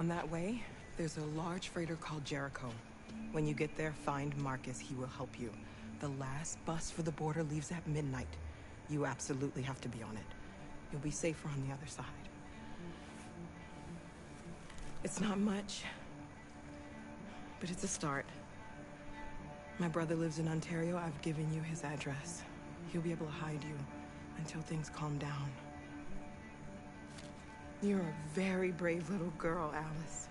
On that way, there's a large freighter called Jericho. When you get there, find Marcus. He will help you. The last bus for the border leaves at midnight. You absolutely have to be on it. You'll be safer on the other side. It's not much, but it's a start. My brother lives in Ontario. I've given you his address. He'll be able to hide you until things calm down. You're a very brave little girl, Alice.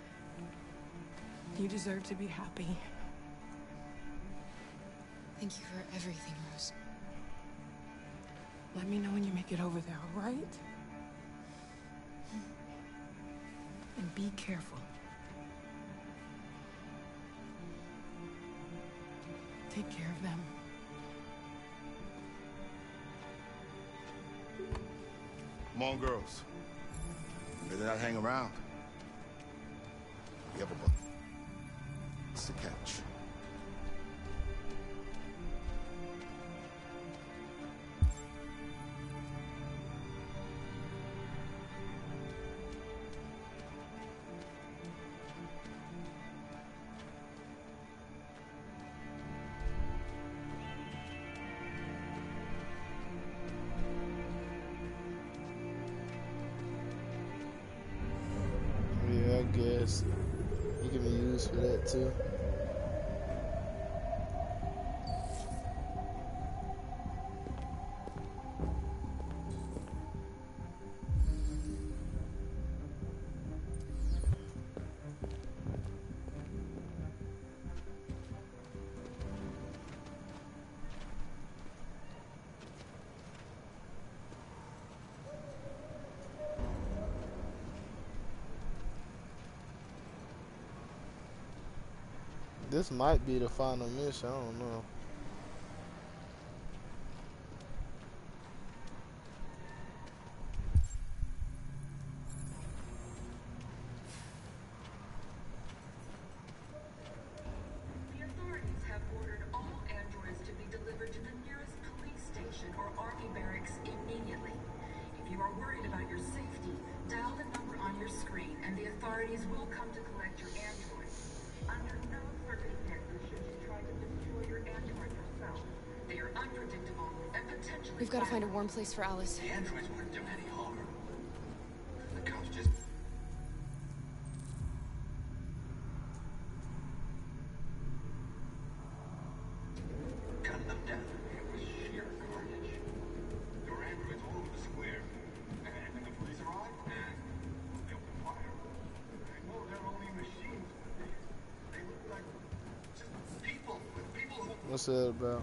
You deserve to be happy. Thank you for everything, Rose. Let me know when you make it over there, all right? And be careful. Take care of them. Come on, girls. Better not hang around. We have a buck. It's the catch. Yeah, I guess you can be used for that too. This might be the final mission, I don't know. The authorities have ordered all androids to be delivered to the nearest police station or army barracks immediately. If you are worried about your safety, dial the number on your screen and the authorities will come to collect your android. Under no circumstances should you try to destroy your android yourself. They are unpredictable and potentially We've got to find a warm place for Alice. The androids wouldn't do any harm. The cops just... gunned them down. It was sheer carnage. There were androids all over the square. And when the police arrived, they opened fire. I know they're only machines, but they look like just people. People who... What's that about?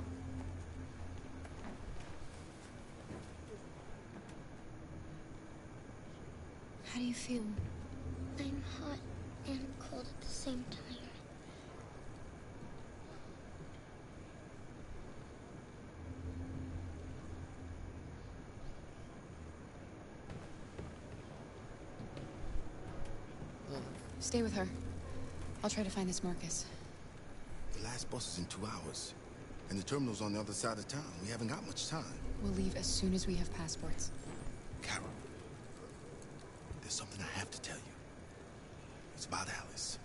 How do you feel? I'm hot and cold at the same time. Stay with her. I'll try to find this Marcus. The last bus is in 2 hours. And the terminal's on the other side of town. We haven't got much time. We'll leave as soon as we have passports. Carol, there's something I have to tell you. It's about Alice.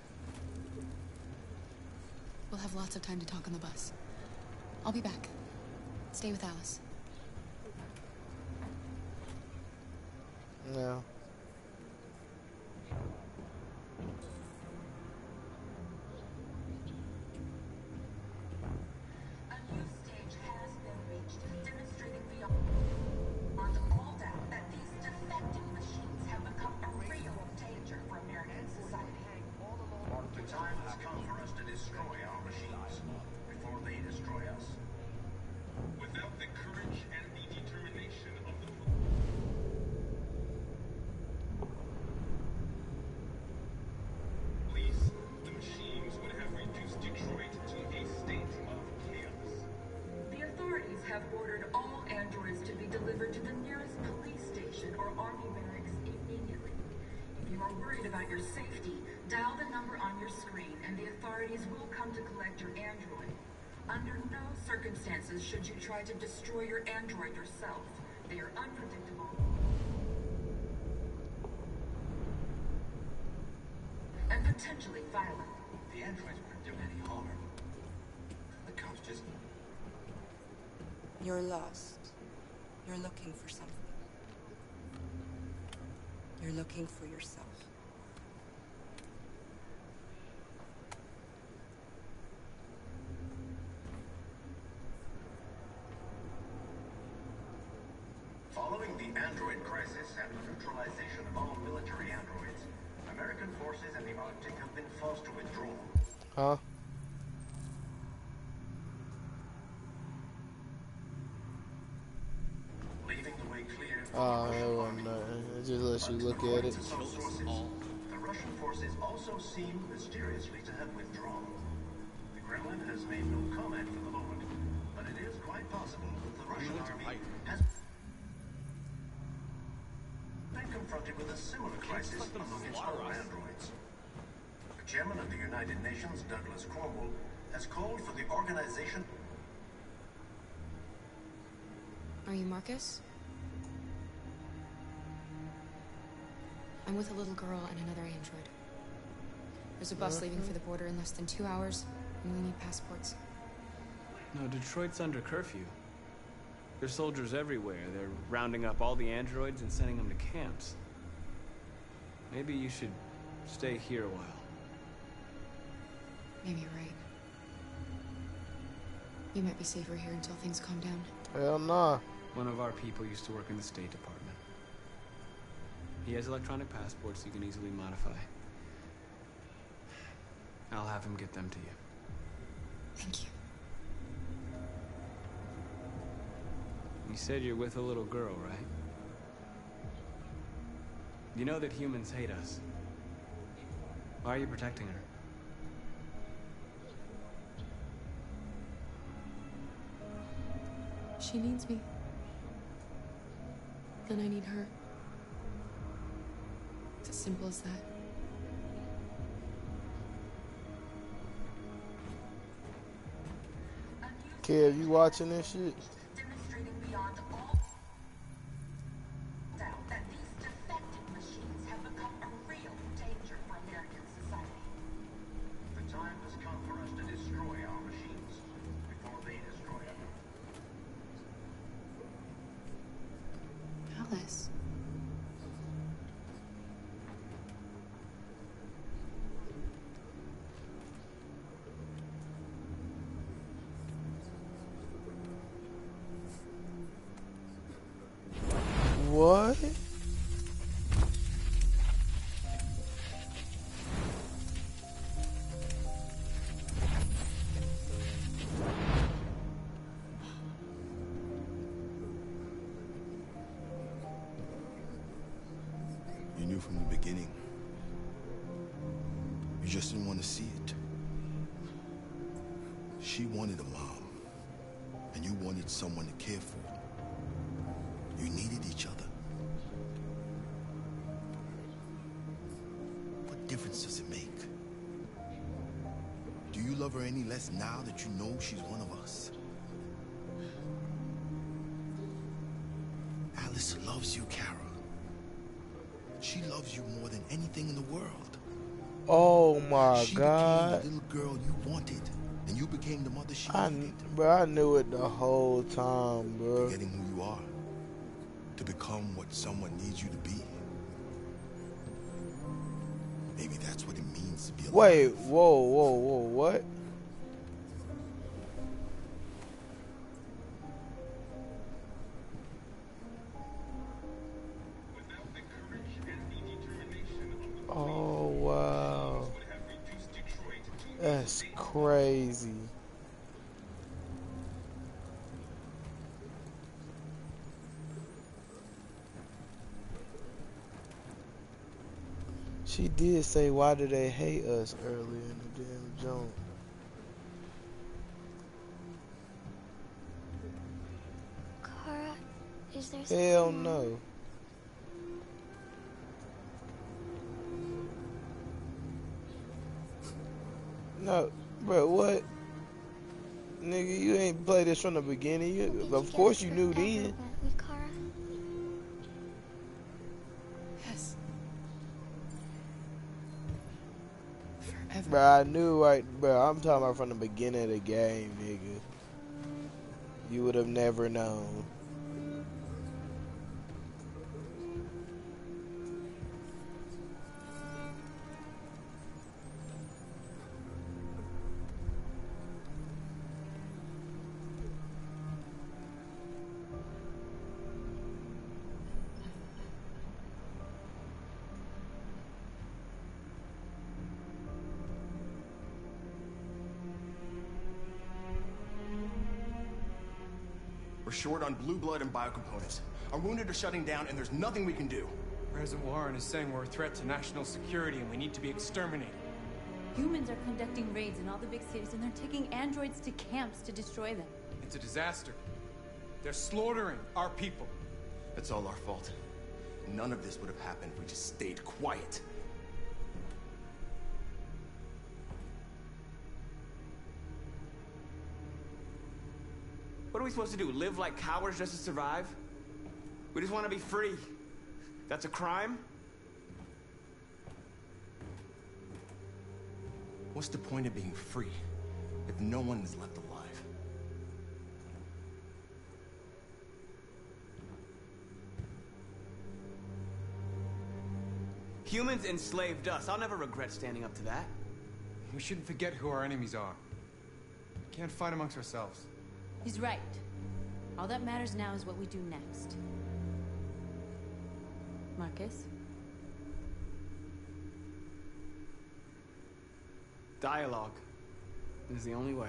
We'll have lots of time to talk on the bus. I'll be back. Stay with Alice. No. A new stage has been reached, demonstrating beyond all doubt that these defective machines have become a real danger for American society. The time has come for us to destroy our machines before they destroy us. Without the courage and the determination of the police, the machines would have reduced Detroit to a state of chaos. The authorities have ordered all androids to be delivered to the nearest police station or army barracks immediately. If you are worried about your safety, dial the number on your screen and the authorities will come to collect your android. Under no circumstances should you try to destroy your android yourself. They are unpredictable. potentially violent. The androids wouldn't do any harm. The cops just... You're lost. You're looking for something. You're looking for yourself. Following the android crisis and the neutralization of all military androids, American forces in the Arctic have been forced to withdraw. Huh? Leaving the way clear for Oh, the it Russian wasn't army. nothing. It just lets you look at According it. to some sources, the Russian forces also seem mysteriously to have withdrawn. The Kremlin has made no comment for the moment, but it is quite possible that the Russian army has been confronted with a similar crisis among its own androids. The chairman of the United Nations, Douglas Cromwell, has called for the organization. Are you Marcus? I'm with a little girl and another android. There's a bus leaving for the border in less than 2 hours, and we need passports. No, Detroit's under curfew. There's soldiers everywhere. They're rounding up all the androids and sending them to camps. Maybe you should stay here a while. Maybe you're right. You might be safer here until things calm down. Hell nah. One of our people used to work in the State Department. He has electronic passports you can easily modify. I'll have him get them to you. Thank you. You said you're with a little girl, right? You know that humans hate us. Why are you protecting her? She needs me. And I need her. It's as simple as that. Kev, you watching this shit? Demonstrating beyond all doubt that these defective machines have become a real danger for American society. The time has come for us to destroy our machines before they destroy us. Alice. What? You knew from the beginning. You just didn't want to see it. She wanted a mom, and you wanted someone to care for. You needed each other. What difference does it make? Do you love her any less now that you know she's one of us? Alice loves you, Kara. She loves you more than anything in the world. Oh my She God. became the little girl you wanted, and you became the mother she needed. Bro, I knew it the whole time, bro. Forgetting who you are, to become what someone needs you to be. Maybe that's what it means to be alive. Wait, whoa, what? Without the courage and the determination of the Oh, wow. would have reduced Detroit to That's crazy. She did say, why do they hate us earlier in the damn jump? Kara, is there something Hell wrong? no. No, bro, what? Nigga, you ain't played this from the beginning. Did Of get course us you knew forever, then. won't we, Kara? Yes. Ever. Bro, I knew right, bro. I'm talking about from the beginning of the game, nigga. You would have never known. We're short on blue blood and biocomponents. Our wounded are shutting down, and there's nothing we can do. President Warren is saying we're a threat to national security and we need to be exterminated. Humans are conducting raids in all the big cities, and they're taking androids to camps to destroy them. It's a disaster. They're slaughtering our people. It's all our fault. None of this would have happened if we just stayed quiet. What are we supposed to do? Live like cowards just to survive? We just want to be free. That's a crime? What's the point of being free if no one is left alive? Humans enslaved us. I'll never regret standing up to that. We shouldn't forget who our enemies are. We can't fight amongst ourselves. He's right. All that matters now is what we do next. Marcus? Dialogue is the only way.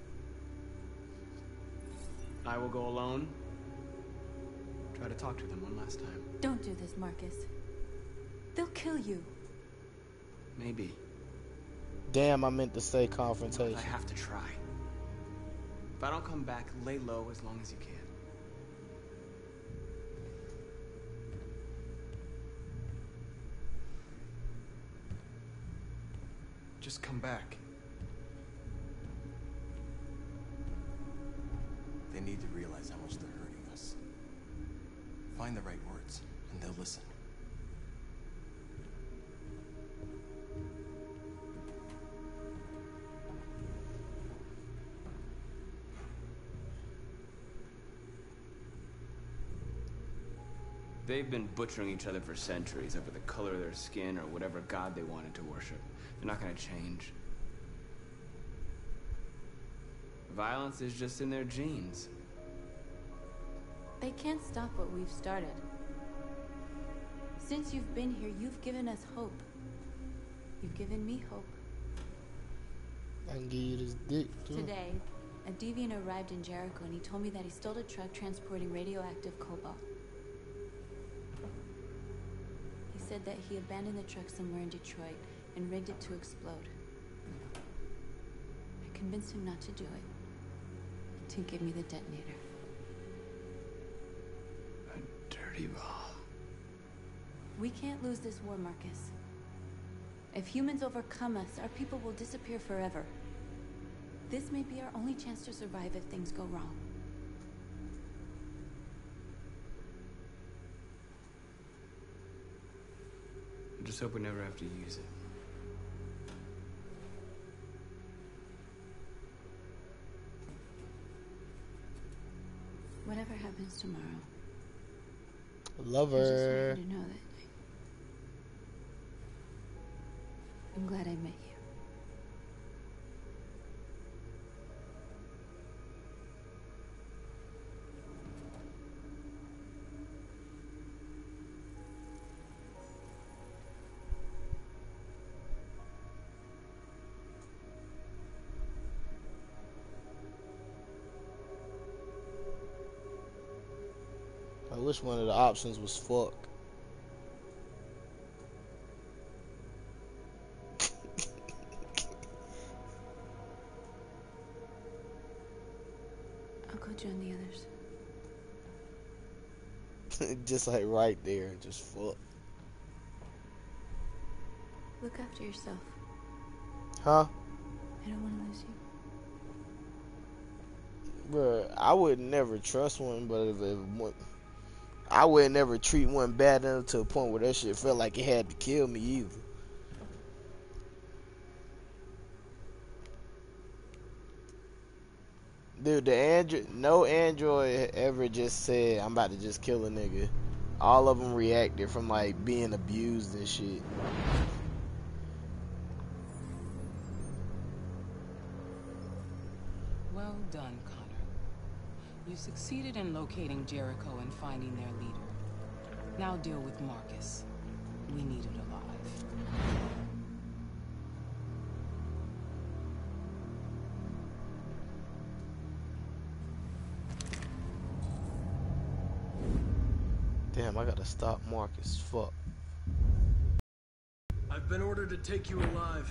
I will go alone. Try to talk to them one last time. Don't do this, Marcus. They'll kill you. Maybe. Damn, I meant to say But confrontation. I have to try. If I don't come back, lay low as long as you can. Just come back. They need to realize how much they're hurting us. Find the right words, and they'll listen. They've been butchering each other for centuries over the color of their skin or whatever god they wanted to worship. They're not gonna change. Violence is just in their genes. They can't stop what we've started. Since you've been here, you've given us hope. You've given me hope. I can give you this dick, too. Today, a deviant arrived in Jericho and he told me that he stole a truck transporting radioactive cobalt. He said that he abandoned the truck somewhere in Detroit and rigged it to explode. I convinced him not to do it, to give me the detonator. A dirty bomb. We can't lose this war, Marcus. If humans overcome us, our people will disappear forever. This may be our only chance to survive if things go wrong. I just hope we never have to use it. Whatever happens tomorrow, Love I just her. want you to know that I'm glad I met you. I wish one of the options was fuck. I'll go join the others. Just like right there, just fuck. Look after yourself. Huh? I don't want to lose you. Bruh, I would never trust one, but if one, I would never treat one bad enough to a point where that shit felt like it had to kill me either. Dude, no android ever just said, I'm about to just kill a nigga. All of them reacted from like being abused and shit. Well done, Connor. You succeeded in locating Jericho and finding their leader. Now deal with Marcus. We need it alive. Damn, I gotta stop Marcus. Fuck. I've been ordered to take you alive.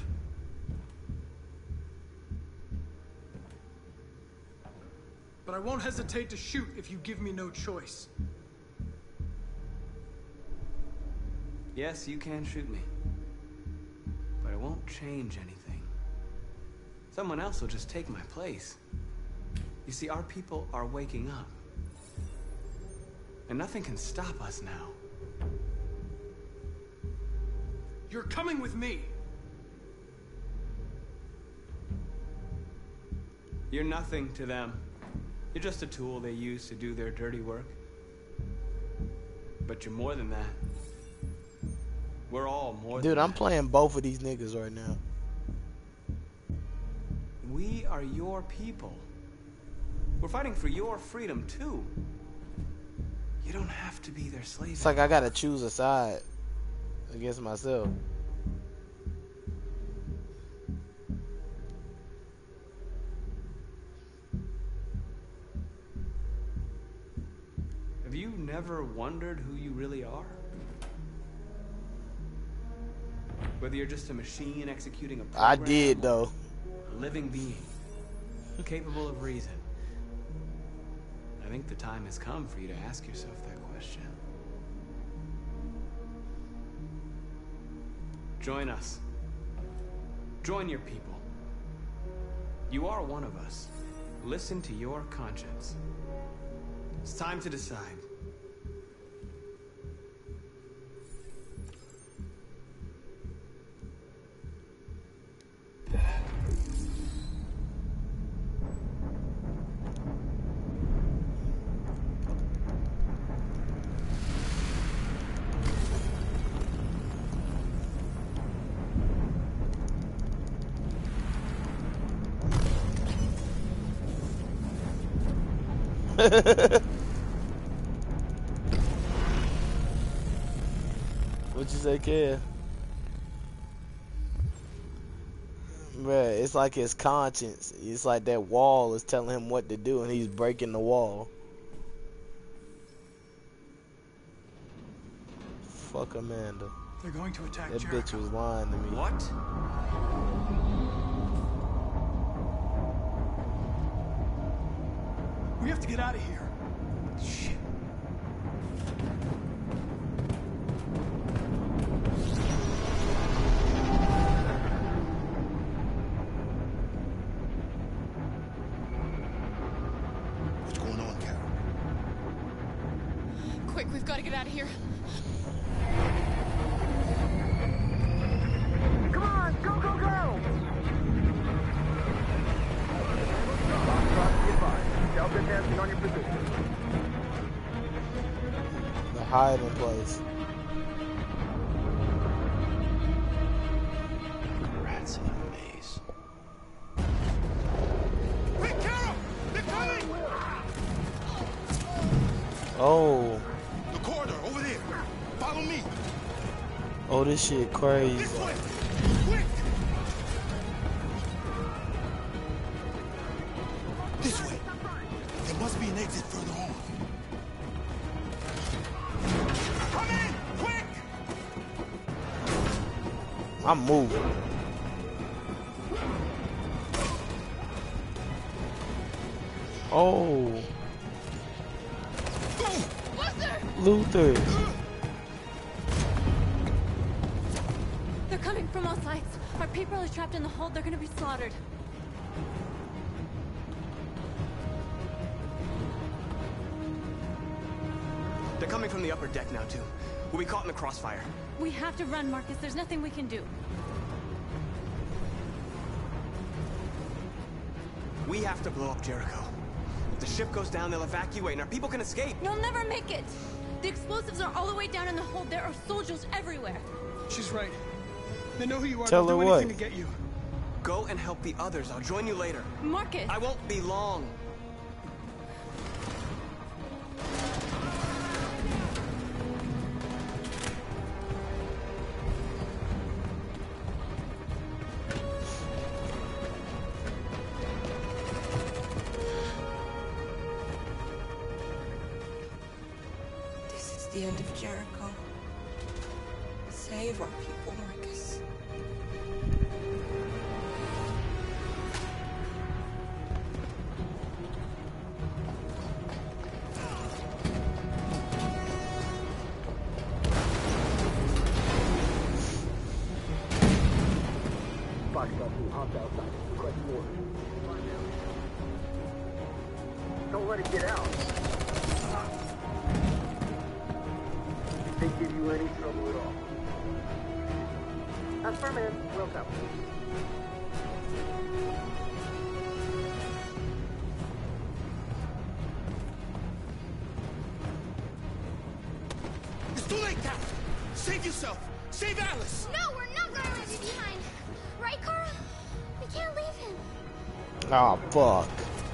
But I won't hesitate to shoot if you give me no choice. Yes, you can shoot me. But it won't change anything. Someone else will just take my place. You see, our people are waking up. And nothing can stop us now. You're coming with me. You're nothing to them. You're just a tool they use to do their dirty work. But you're more than that. We're all more than Dude, I'm that. playing both of these niggas right now. We are your people. We're fighting for your freedom, too. You don't have to be their slave. It's like I gotta choose a side against myself. Have you never wondered who you really are? Whether you're just a machine executing a program, I did, though. a living being, capable of reason. I think the time has come for you to ask yourself that question. Join us. Join your people. You are one of us. Listen to your conscience. It's time to decide. What you say, kid? Bruh, it's like his conscience. It's like that wall is telling him what to do and he's breaking the wall. Fuck Amanda. They're going to attack That Jericho. bitch was lying to me. What? We have to get out of here. Shit. What's going on, Carol? Quick, we've got to get out of here. Come on, go, go, go! Delta dancing on your position. The hiding place. Rats in a maze. Quick, Carol! They're coming! Oh. The corridor, over there. Follow me. Oh, this shit crazy. This way! Quick! This way. There must be an exit further on. Come in! Quick! I'm moving. Oh. Luther. They're coming from all sides. Our people are trapped in the hold. They're gonna be slaughtered. They're coming from the upper deck now, too. We'll be caught in the crossfire. We have to run, Marcus. There's nothing we can do. We have to blow up Jericho. If the ship goes down, they'll evacuate and our people can escape. You'll never make it! The explosives are all the way down in the hold. There are soldiers everywhere. She's right. They know who you are. Tell They'll her do anything what? to get you. Go and help the others. I'll join you later. Marcus! I won't be long. This is the end of Jericho. Save our people, Marcus. Don't let it get out. If they give you any trouble at all. Affirmative. Will go. It's too late, Cap. Save yourself. Save Alice. No, we're not gonna leave you behind. Right, Kara? We can't leave him. Oh, fuck.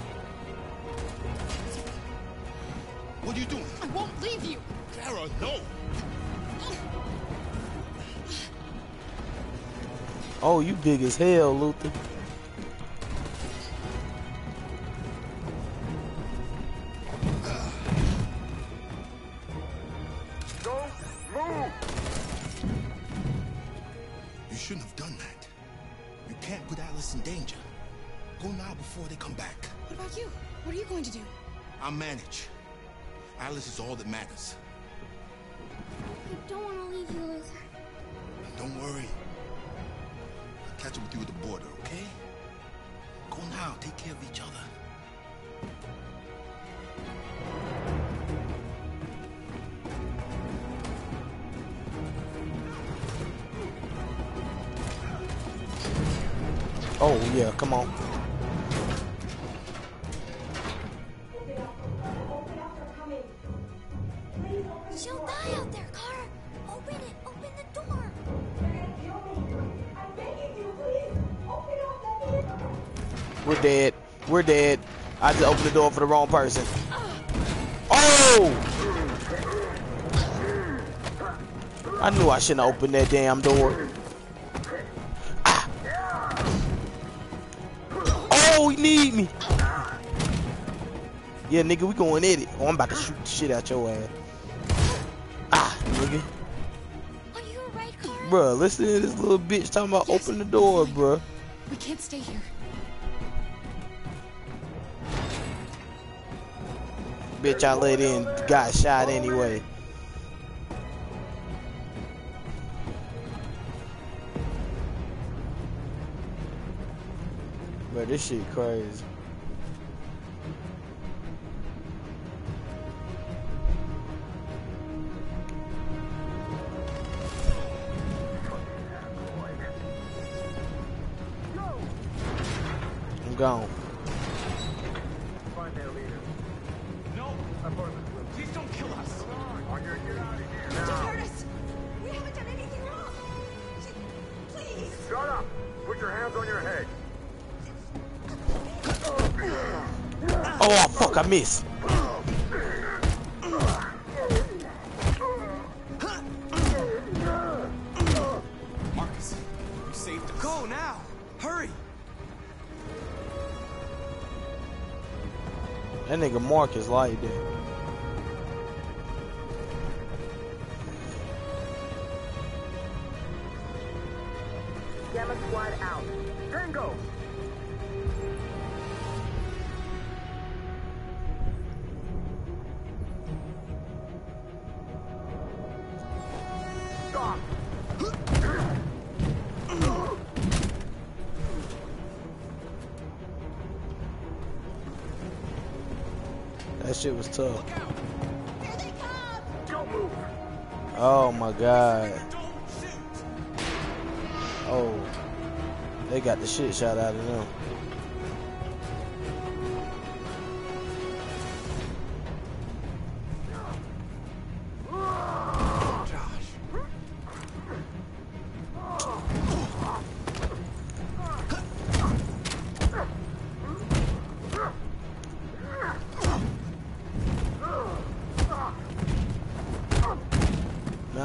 What are you doing? I won't leave you. Kara, no. Oh, you big as hell, Luther. Don't move. You shouldn't have done that. You can't put Alice in danger. Go now before they come back. What about you? What are you going to do? I'll manage. Alice is all that matters. I don't want to leave you, Luther. Don't worry. I'll catch up with you at the border, okay? Go now. Take care of each other. Oh, yeah, come on. She'll die out there, Kara. Open it. Open the door. We're dead. We're dead. I just opened the door for the wrong person. Oh! I knew I shouldn't have opened that damn door. Ah. Oh, he need me. Yeah, nigga, we going at it. Oh, I'm about to shoot the shit out your ass. Ah, nigga. Are you alright, Kara? Bruh, listen to this little bitch talking about open the door, bruh. We can't stay here. Bitch, I let in, got shot anyway. Bro, this shit crazy. I'm gone. Find their leader. No! Please don't kill us! On your get out of here Just now. hurt us. We haven't done anything wrong. Please. Shut up. Put your hands on your head. Oh, fuck, I missed. Marcus, you saved us. Go now! Hurry! That nigga Marcus like that. Gamma squad out. Tango. Stop. That shit was tough. Don't move. Oh my god. Oh. They got the shit shot out of them.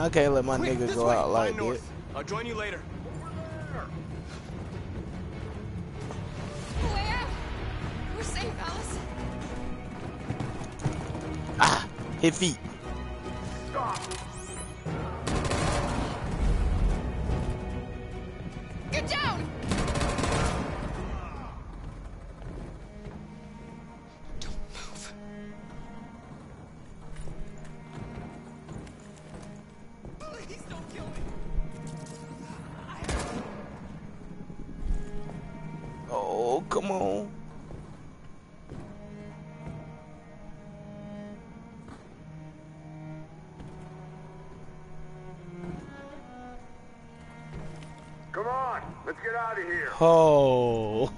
I can't let my Quick, nigga this go way. out like Find that. north. I'll join you later. Way out. We're safe, Alice. Ah, hit feet. Get down! Don't move. Please don't kill me. Oh, come on. Come on, let's get out of here. Oh.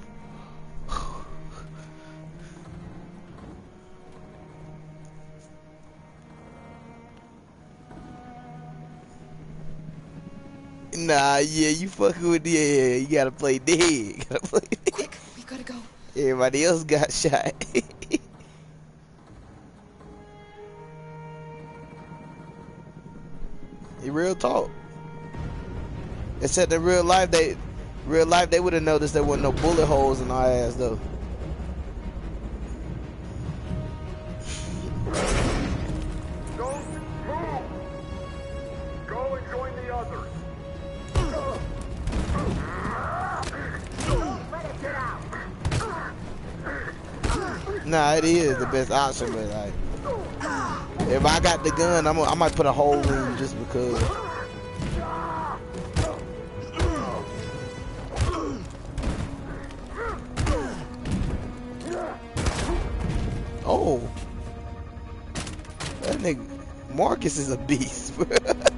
Nah, yeah, you fucking with you gotta play dead. You gotta play dead. Quick, we gotta go. Everybody else got shot. You real talk. Except in real life they would have noticed there wasn't no bullet holes in our ass though. Don't move. Go and join the others. Let it get out. Nah, it is the best option, but like, if I got the gun, I might put a hole in you just because. Oh, that nigga Marcus is a beast, bro.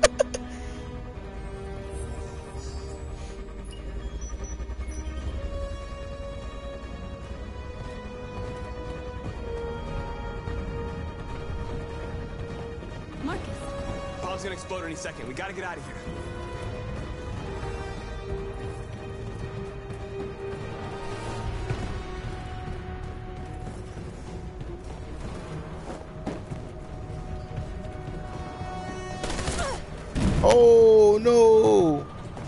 Marcus. Bomb's gonna explode any second. We gotta get out of here. Oh no!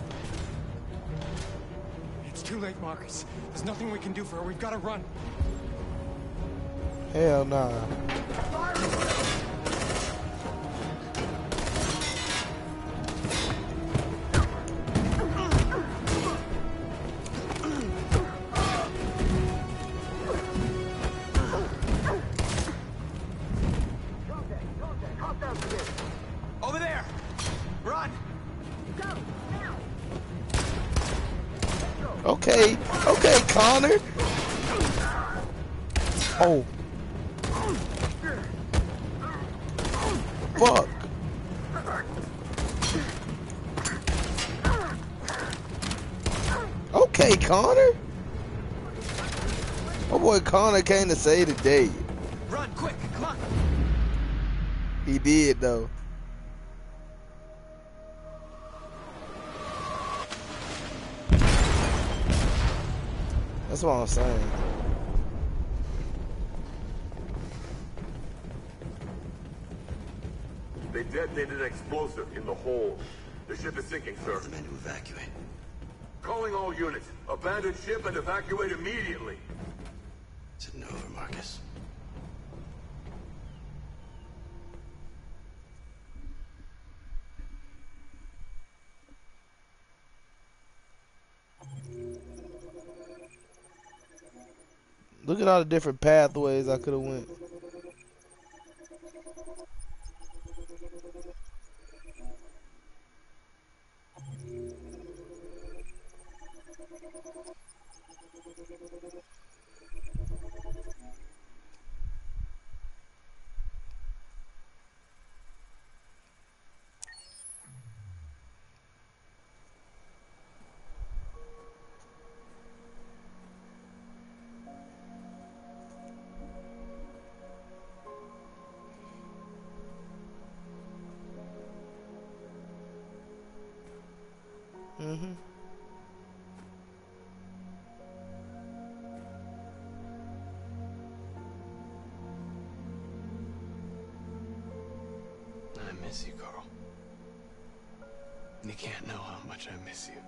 It's too late, Marcus. There's nothing we can do for her. We've got to run. Hell nah. Over there! Run! Okay, okay, Connor. Oh. Fuck. Okay, Connor. My boy Connor came to save the day. Run, quick, come on! He did though. That's what I'm saying. They detonated an explosive in the hold. The ship is sinking, sir. The men to evacuate. Calling all units. Abandon ship and evacuate immediately. Is it over, Marcus? Look at all the different pathways I could have went. You can't know how much I miss you.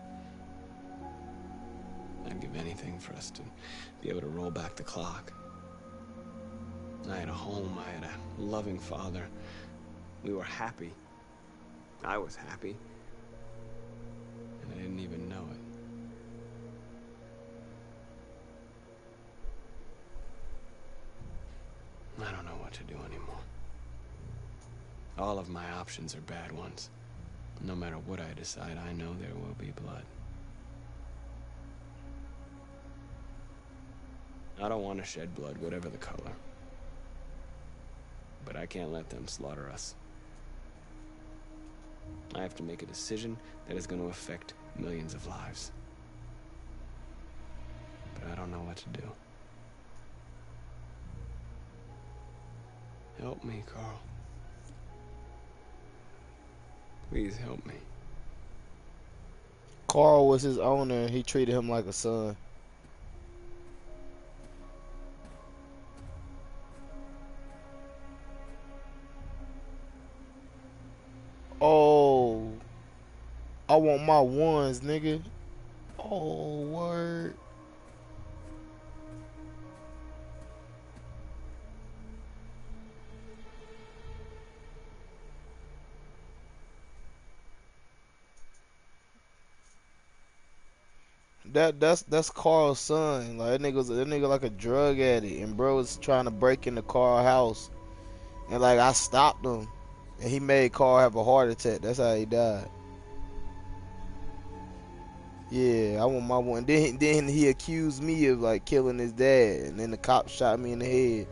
I'd give anything for us to be able to roll back the clock. I had a home, I had a loving father. We were happy. I was happy. And I didn't even know it. I don't know what to do anymore. All of my options are bad ones. No matter what I decide, I know there will be blood. I don't want to shed blood, whatever the color. But I can't let them slaughter us. I have to make a decision that is going to affect millions of lives. But I don't know what to do. Help me, Carl. Please help me. Carl was his owner and he treated him like a son. Oh, I want my ones, nigga. Oh, word. That's Carl's son. Like that nigga like a drug addict, and bro was trying to break into Carl's house, and like I stopped him, and he made Carl have a heart attack. That's how he died. Yeah, I want my one. Then he accused me of like killing his dad, and then the cop shot me in the head.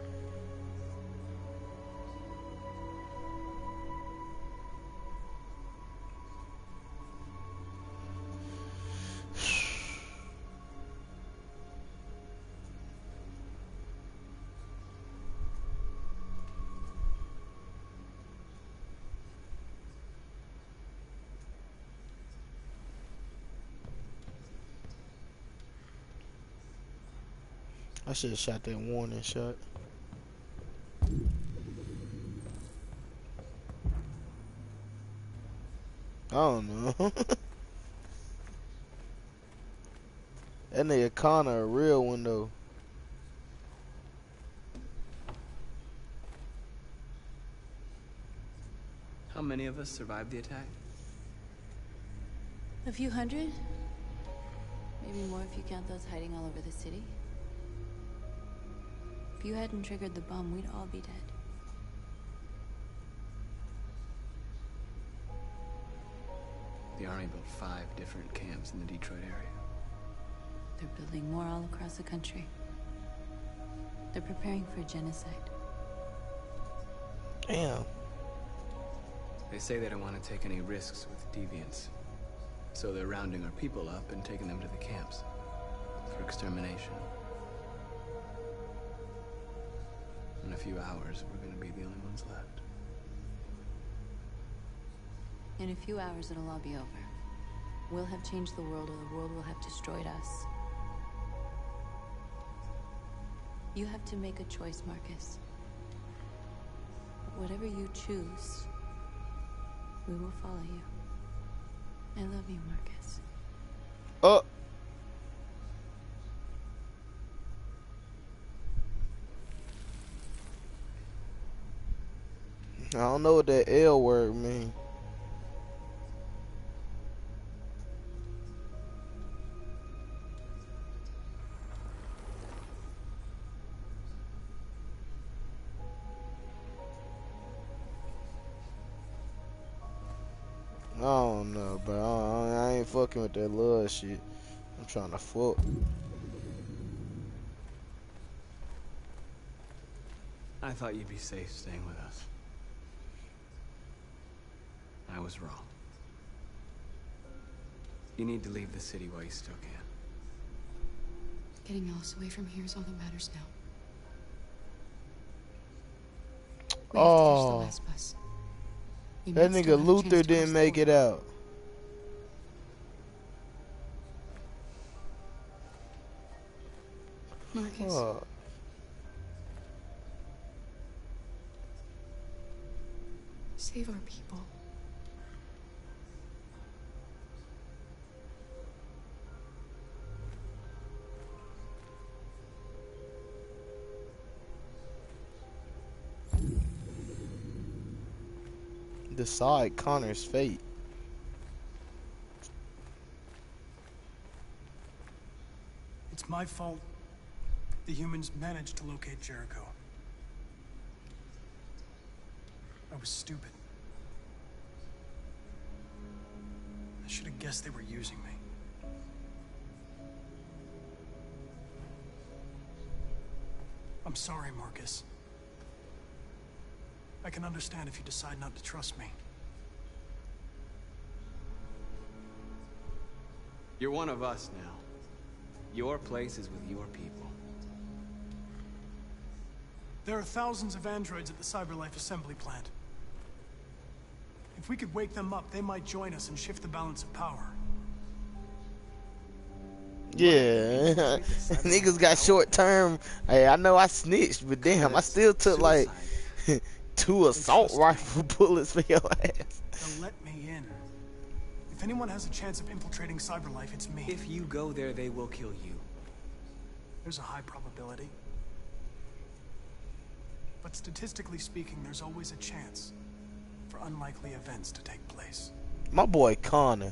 I should have shot that warning shot. I don't know. That nigga Connor a real one though. How many of us survived the attack? A few hundred? Maybe more if you count those hiding all over the city. If you hadn't triggered the bomb, we'd all be dead. The Army built 5 different camps in the Detroit area. They're building more all across the country. They're preparing for genocide. Damn. They say they don't want to take any risks with deviants. So they're rounding our people up and taking them to the camps for extermination. In a few hours, we're going to be the only ones left. In a few hours, it'll all be over. We'll have changed the world, or the world will have destroyed us. You have to make a choice, Marcus. But whatever you choose, we will follow you. I love you, Marcus. I don't know what that L word mean. I don't know, but I ain't fucking with that love shit. I'm trying to fuck. I thought you'd be safe staying with us. I was wrong. You need to leave the city while you still can. Getting Alice away from here is all that matters now. We have to catch the Oh, last bus. We that might still nigga have a Luther chance to didn't cross make the it border. out. Marcus. Fuck. Save our people. decide Connor's fate. It's my fault the humans managed to locate Jericho. I was stupid. I should have guessed they were using me. I'm sorry, Marcus. I can understand if you decide not to trust me. You're one of us now. Your place is with your people. There are thousands of androids at the CyberLife assembly plant. If we could wake them up, they might join us and shift the balance of power. Yeah, niggas got short term. Hey, I know I snitched, but damn, I still took like 2 assault rifle bullets for your ass. They'll let me in. If anyone has a chance of infiltrating CyberLife, it's me. If you go there, they will kill you. There's a high probability. But statistically speaking, there's always a chance for unlikely events to take place. My boy Connor.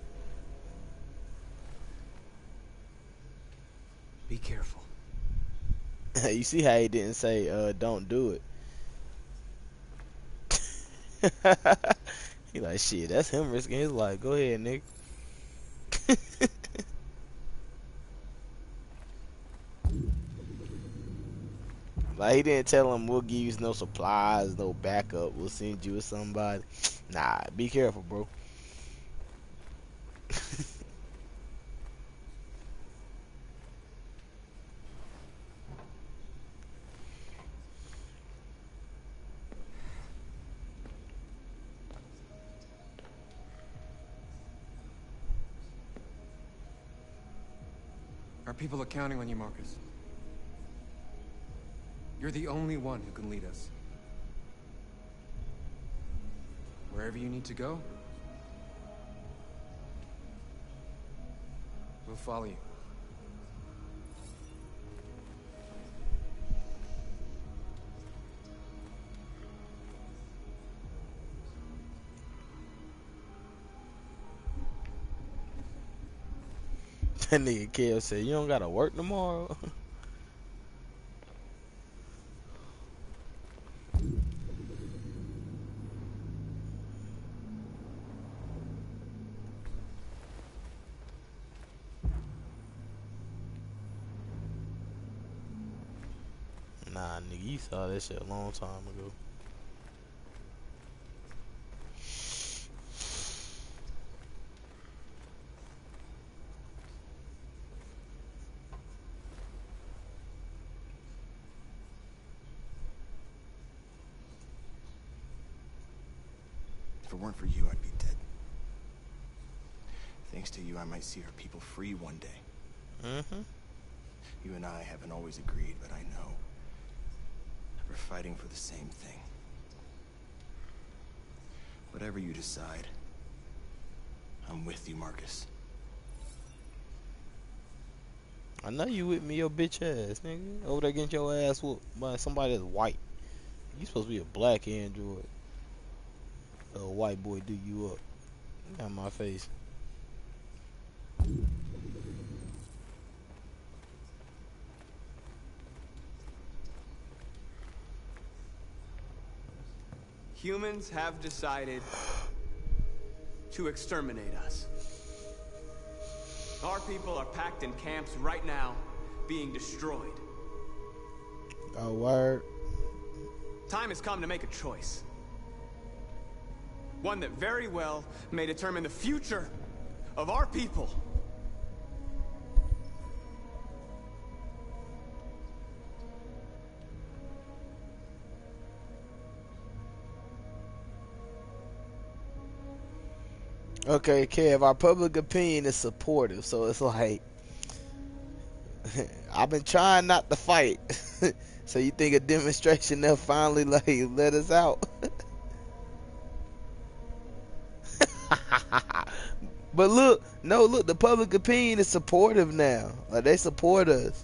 Be careful. You see how he didn't say, don't do it. He like, shit, that's him risking his life. Go ahead, nigga. Like, he didn't tell him, we'll give you no supplies, no backup, we'll send you with somebody. Nah, be careful, bro. Our people are counting on you, Marcus. You're the only one who can lead us. Wherever you need to go, we'll follow you. That nigga Kev said, you don't gotta work tomorrow? Nah, nigga, you saw that shit a long time ago. If it weren't for you, I'd be dead. Thanks to you, I might see our people free one day. Mm-hmm. You and I haven't always agreed, but I know we're fighting for the same thing. Whatever you decide, I'm with you, Marcus. I know you with me, your bitch ass, nigga. Over there getting your ass whooped by somebody that's white. You supposed to be a black android. A white boy do you up. Got my face. Humans have decided to exterminate us. Our people are packed in camps right now, being destroyed. Oh, word. Time has come to make a choice. One that very well may determine the future of our people. Okay, Kev, our public opinion is supportive, so it's like, I've been trying not to fight. So you think a demonstration they'll finally like let us out? But look, no, look, the public opinion is supportive now. Like, they support us.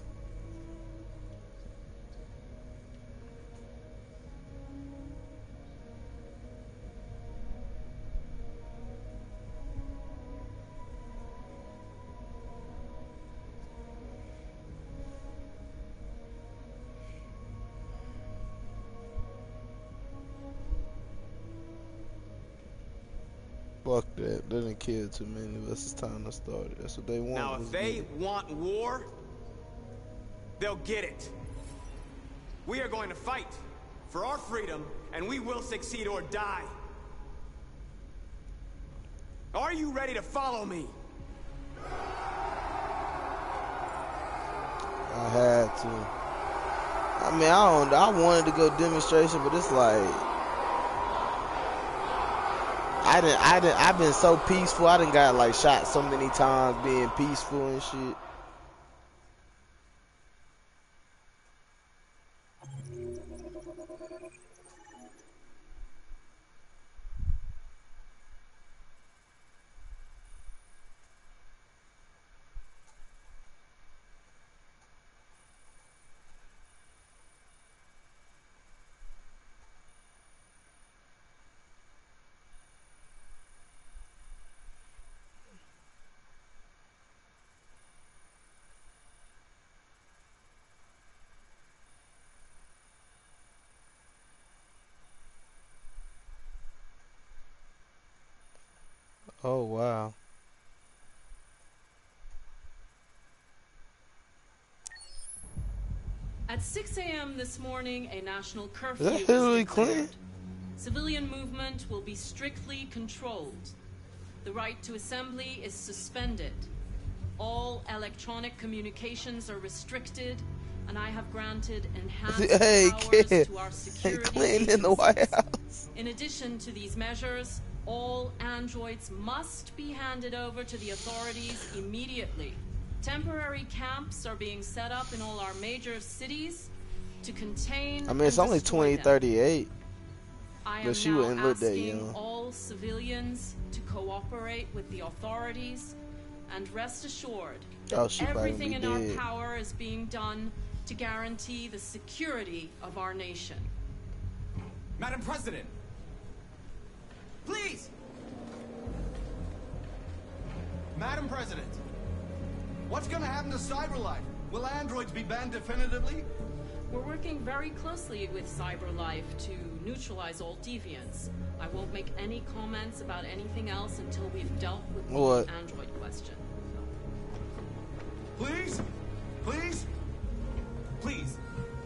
Fuck that. They didn't kill too many of us. It's time to start it. That's what they want. Now, if they want war, they'll get it. We are going to fight for our freedom, and we will succeed or die. Are you ready to follow me? I had to. I mean, I wanted to go demonstration, but it's like I've been so peaceful. I done got like shot so many times being peaceful and shit. Oh wow. At 6 a.m. this morning, a national curfew Is that was Hillary declared. Clinton? Civilian movement will be strictly controlled. The right to assembly is suspended. All electronic communications are restricted, and I have granted enhanced powers to our security Clinton in the White House. In addition to these measures, all androids must be handed over to the authorities immediately. Temporary camps are being set up in all our major cities to contain. I mean, it's and only destroy them. 2038. I am But she now wouldn't look that asking young. all civilians to cooperate with the authorities and rest assured that Oh, she probably everything be in our dead. power is being done to guarantee the security of our nation. Madam President! Please! Madam President, what's gonna happen to CyberLife? Will androids be banned definitively? We're working very closely with CyberLife to neutralize all deviants. I won't make any comments about anything else until we've dealt with What? the android question. Please? Please? Please.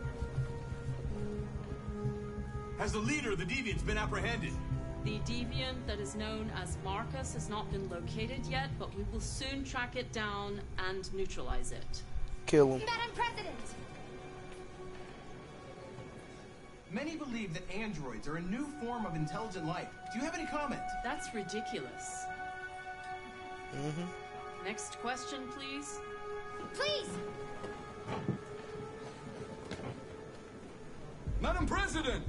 Has the leader of the Deviants been apprehended? The deviant that is known as Marcus has not been located yet, but we will soon track it down and neutralize it. Kill him. Madam President! Many believe that androids are a new form of intelligent life. Do you have any comment? That's ridiculous. Next question, please. Please! Madam President!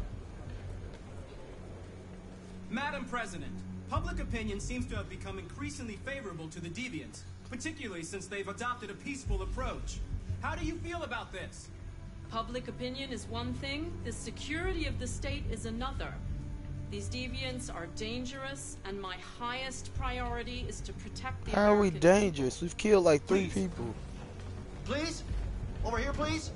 Madam President, public opinion seems to have become increasingly favorable to the Deviants, particularly since they've adopted a peaceful approach. How do you feel about this? Public opinion is one thing, the security of the state is another. These deviants are dangerous, and my highest priority is to protect the How are we American dangerous? We've killed like 3 people. Please? Over here, please?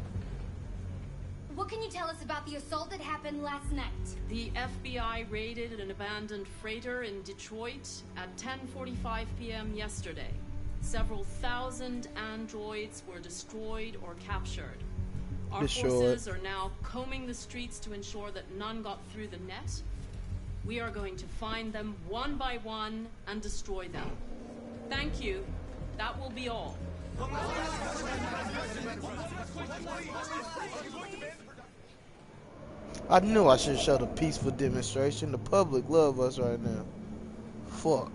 What can you tell us about the assault that happened last night? The FBI raided an abandoned freighter in Detroit at 10:45 p.m. yesterday. Several thousand androids were destroyed or captured. Our forces are now combing the streets to ensure that none got through the net. We are going to find them one by one and destroy them. Thank you. That will be all. I knew I should have showed a peaceful demonstration. The public love us right now. Fuck.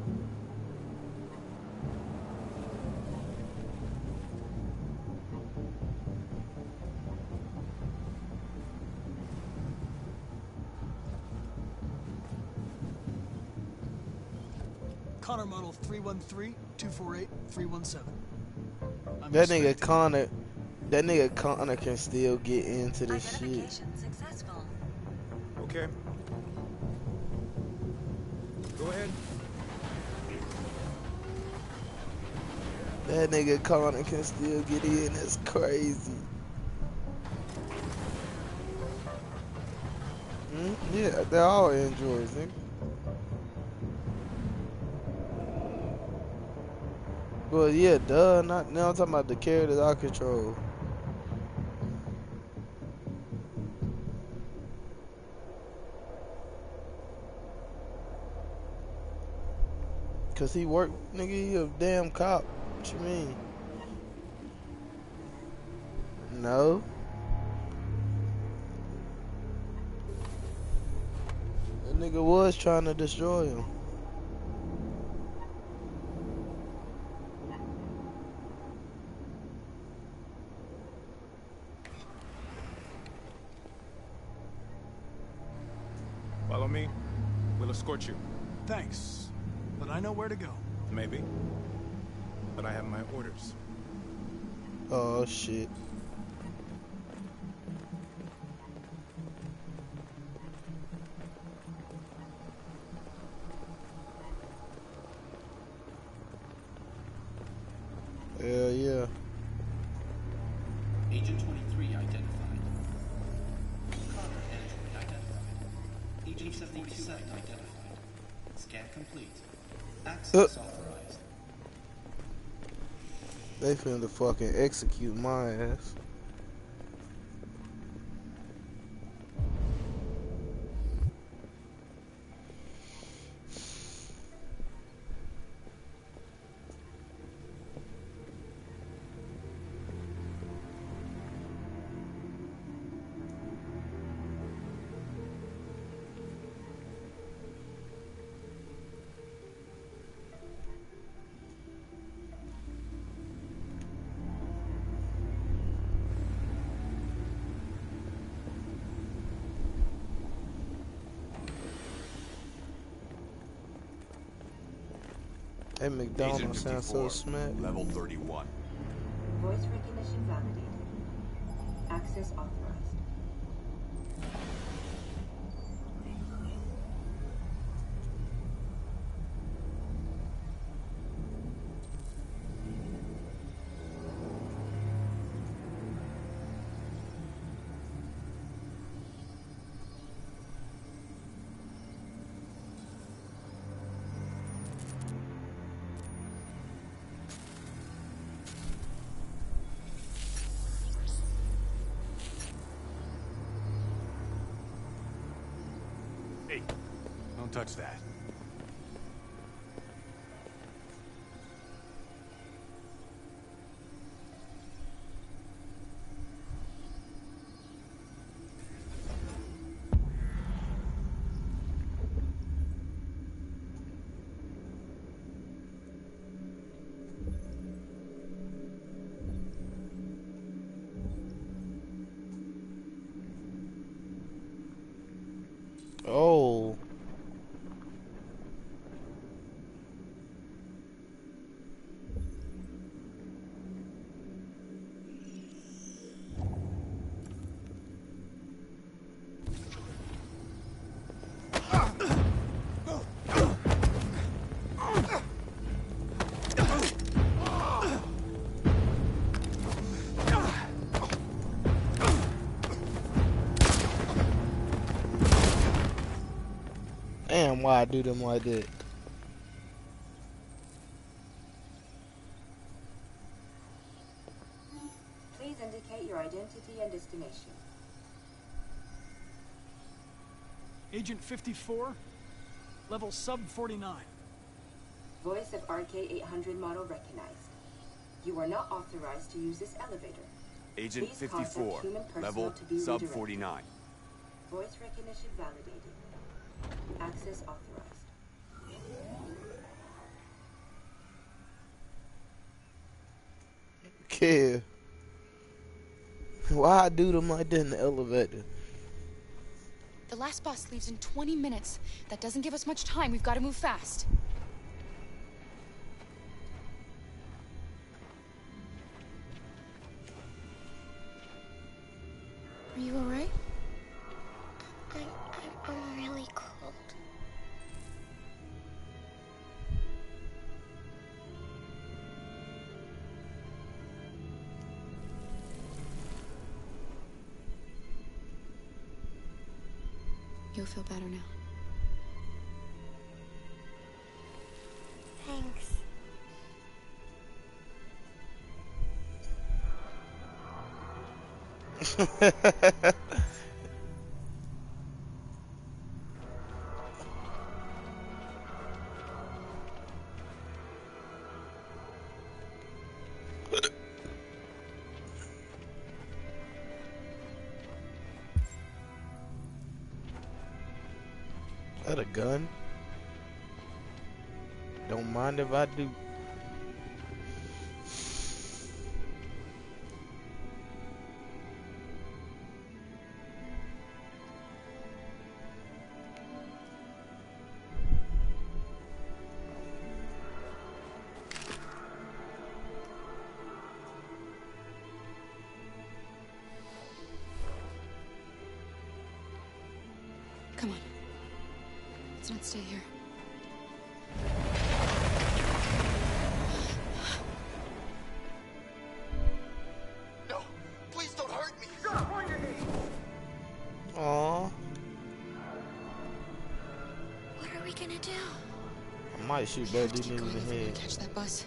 Connor model 313-248-317. That nigga Connor can still get into this shit. Successful. Okay. Go ahead. That nigga Connor can still get in. That's crazy. Yeah, they're all androids, nigga. Well, yeah, duh. Not now. I'm talking about the characters I control. Cause he work, nigga. He a damn cop. What you mean? No. That nigga was trying to destroy him. Follow me. We'll escort you. Thanks. But I know where to go. Maybe. But I have my orders. Oh, shit. Hell yeah. Agent 23 identified. Connor Android identified. Agent 47 identified. Scan complete. Access authorized. They finna fucking execute my ass. Hey, McDonald's sounds so smack. Level 31. Voice recognition validated. Access authorized. Hey, don't touch that. Oh. Damn, why I do them like that? Please indicate your identity and destination. Agent 54, level sub 49. Voice of RK-800 model recognized. You are not authorized to use this elevator. Agent Please 54. contact human personnel Level to be sub redirected. 49. Voice recognition validated. Access authorized. Kid. Why I do them like that in the elevator? The last bus leaves in 20 minutes. That doesn't give us much time. We've got to move fast. Are you alright? I'm really cold. You'll feel better now. Thanks. That a gun? Don't mind if I do. Come on. Let's not stay here. No, please don't hurt me. Stop on your knees. Aww. What are we gonna do? I might shoot that dude in the head. Catch that bus.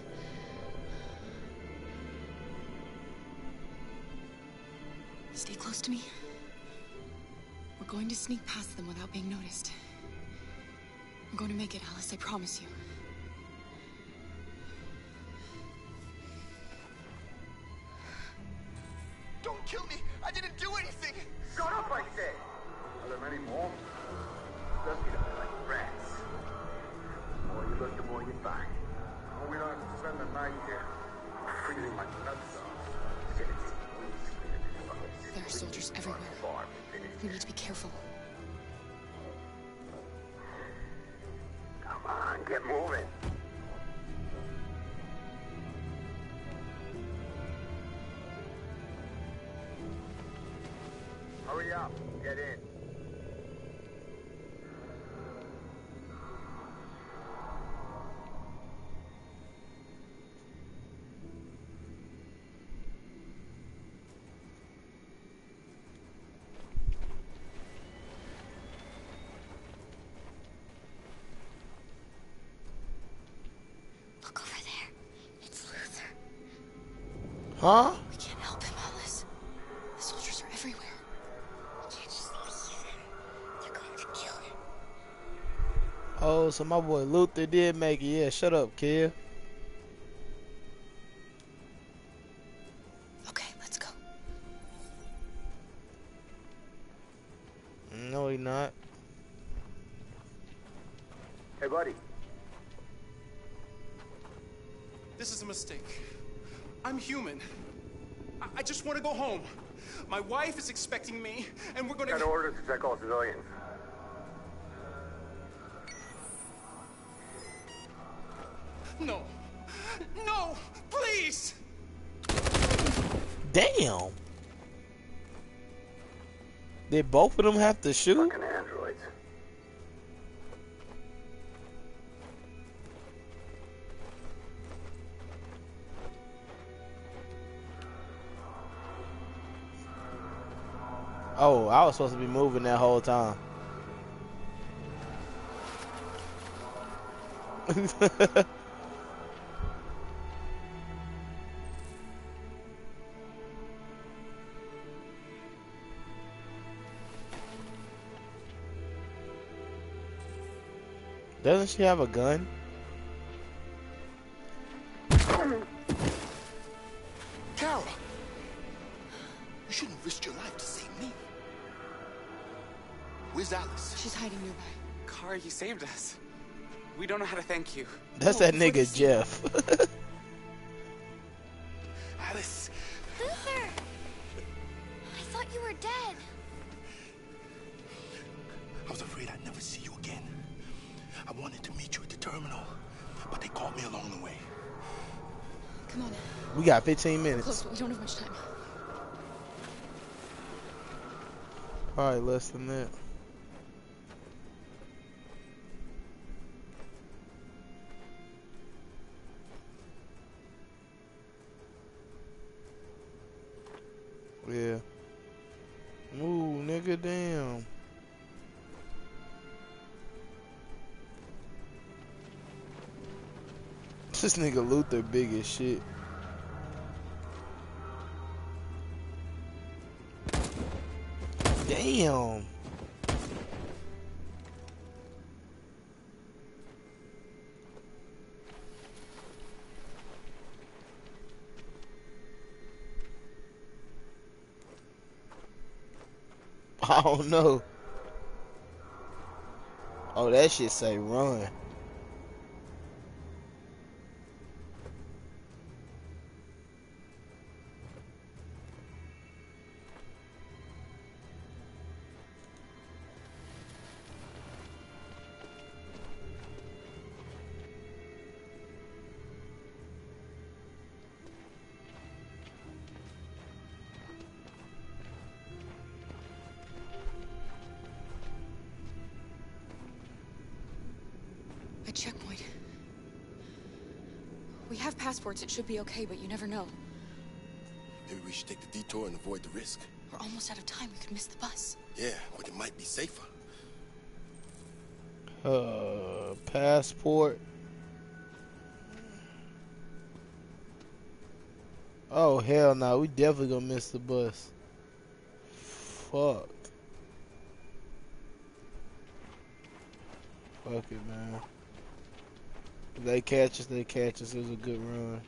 Stay close to me. We're going to sneak past them without being noticed. We're going to make it, Alice, I promise you. Don't kill me. I didn't do anything. Shut up, I said! Are there many more? Does get up like rats. The more you look, the more you find. Well, we don't have to spend the night here. Freezing my nuts off. There are soldiers everywhere. We need to be careful. Come on, get moving. Hurry up, get in. Look over there. It's Luther. Huh? We can't help him, Alice. The soldiers are everywhere. We can't just leave him. They're going to kill him. Oh, so my boy Luther did make it. Yeah, shut up, kid. Okay, let's go. No, he not. Hey, buddy. This is a mistake. I'm human. I just want to go home. My wife is expecting me, and we're gonna... Got orders to check all civilians. No. No! Please! Damn. Did both of them have to shoot? Fucking androids. Oh, I was supposed to be moving that whole time. Doesn't she have a gun? Kara! You shouldn't have risked your life to save me. Where's Alice? She's hiding nearby. Kara, you saved us. We don't know how to thank you. That's that nigga Jeff. Alice! Luther! I thought you were dead. I was afraid I'd never see you again. I wanted to meet you at the terminal, but they caught me along the way. Come on. We got 15 We're minutes. close, but we don't have much time. Probably less than that. Yeah. Ooh, nigga, damn. This nigga Luther big as shit. Damn. I don't know. Oh, that shit say run. A checkpoint. We have passports, it should be okay, but you never know. Maybe we should take the detour and avoid the risk. We're almost out of time, we could miss the bus. Yeah, but it might be safer. Passport. Oh, hell no. We definitely gonna miss the bus. Fuck. Fuck it, man. If they catch us, they catch us. It was a good run.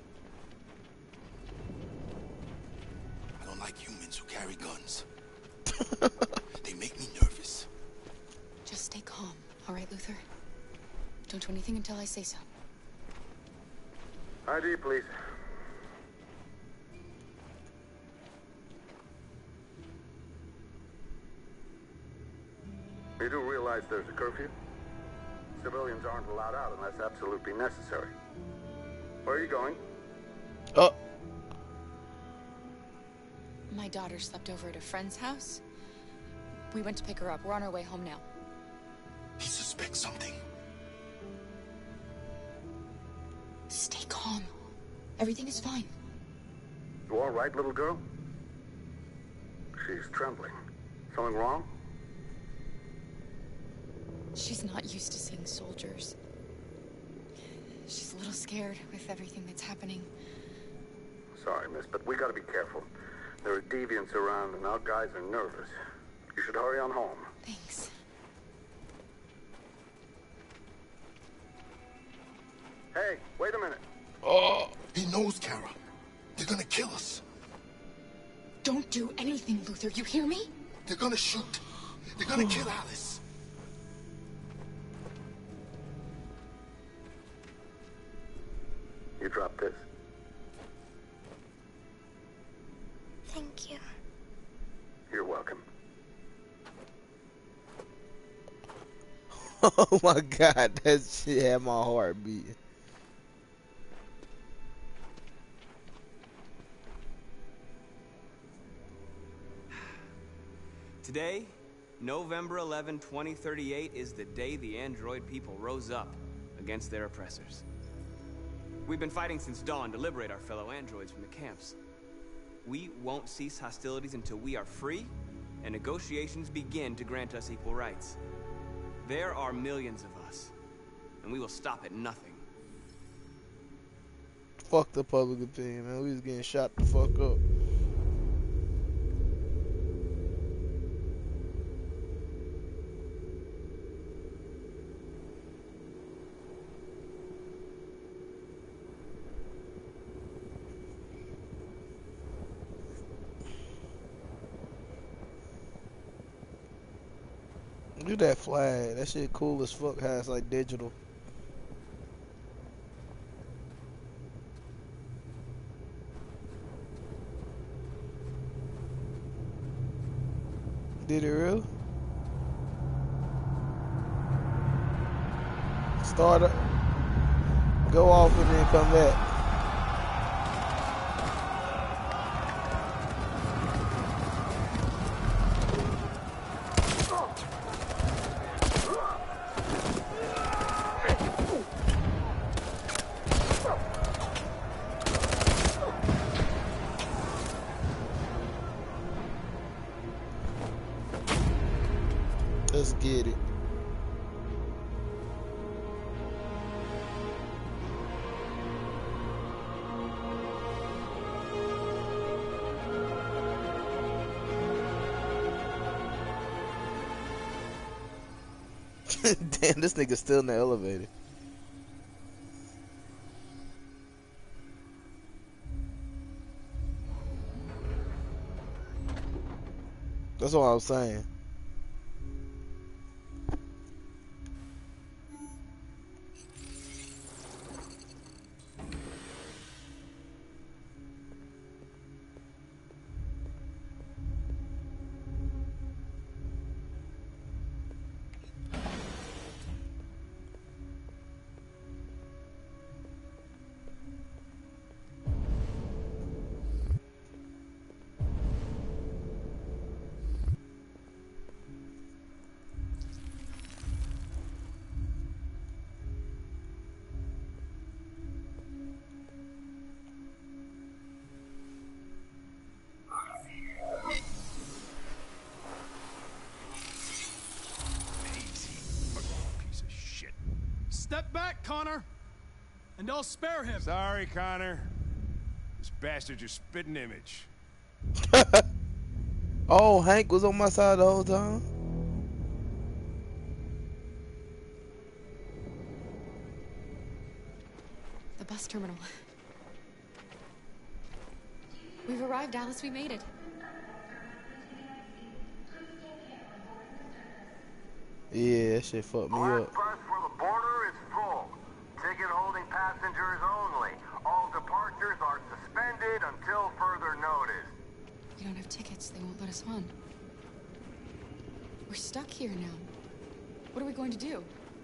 I don't like humans who carry guns. They make me nervous. Just stay calm, all right, Luther? Don't do anything until I say so. ID, please. You do realize there's a curfew? Civilians aren't allowed out unless absolutely necessary. Where are you going? Oh. My daughter slept over at a friend's house. We went to pick her up. We're on our way home now. He suspects something. Stay calm. Everything is fine. You all right, little girl? She's trembling. Something wrong? She's not used to seeing soldiers. She's a little scared with everything that's happening. Sorry, miss, but we gotta be careful. There are deviants around and our guys are nervous. You should hurry on home. Thanks. Hey, wait a minute. Oh, he knows, Kara. They're gonna kill us. Don't do anything, Luther. You hear me? They're gonna shoot. They're gonna kill Alice. You drop this. Thank you. You're welcome. Oh my god, that shit had my heart beating. Today, November 11, 2038, is the day the android people rose up against their oppressors. We've been fighting since dawn to liberate our fellow androids from the camps. We won't cease hostilities until we are free and negotiations begin to grant us equal rights. There are millions of us, and we will stop at nothing. Fuck the public opinion, man. We was getting shot the fuck up. Do that flag. That shit cool as fuck. How it's like digital. Did it really? Start up. Go off and then come back. Let's get it. Damn, this nigga's still in the elevator. That's what I was saying. Step back, Connor, and I'll spare him. Sorry, Connor. This bastard's your spitting image. Oh, Hank was on my side the whole time. The bus terminal. We've arrived, Alice. We made it. Yeah, that shit fucked me up. Bus for the border is full. Ticket holding passengers only. All departures are suspended until further notice. We don't have tickets. They won't let us on. We're stuck here now. What are we going to do?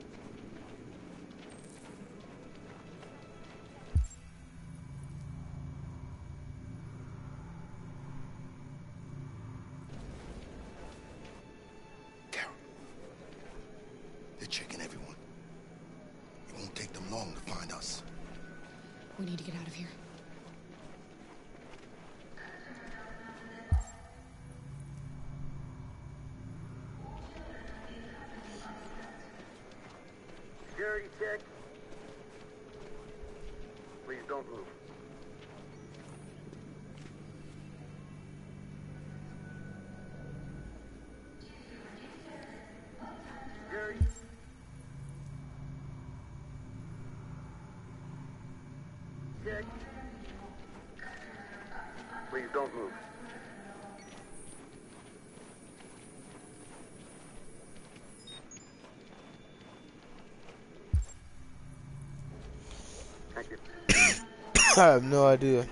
They're checking everyone. It won't take them long to find us. We need to get out of here. Security check. Please don't move. Security. Check. Please don't move. Thank you. I have no idea.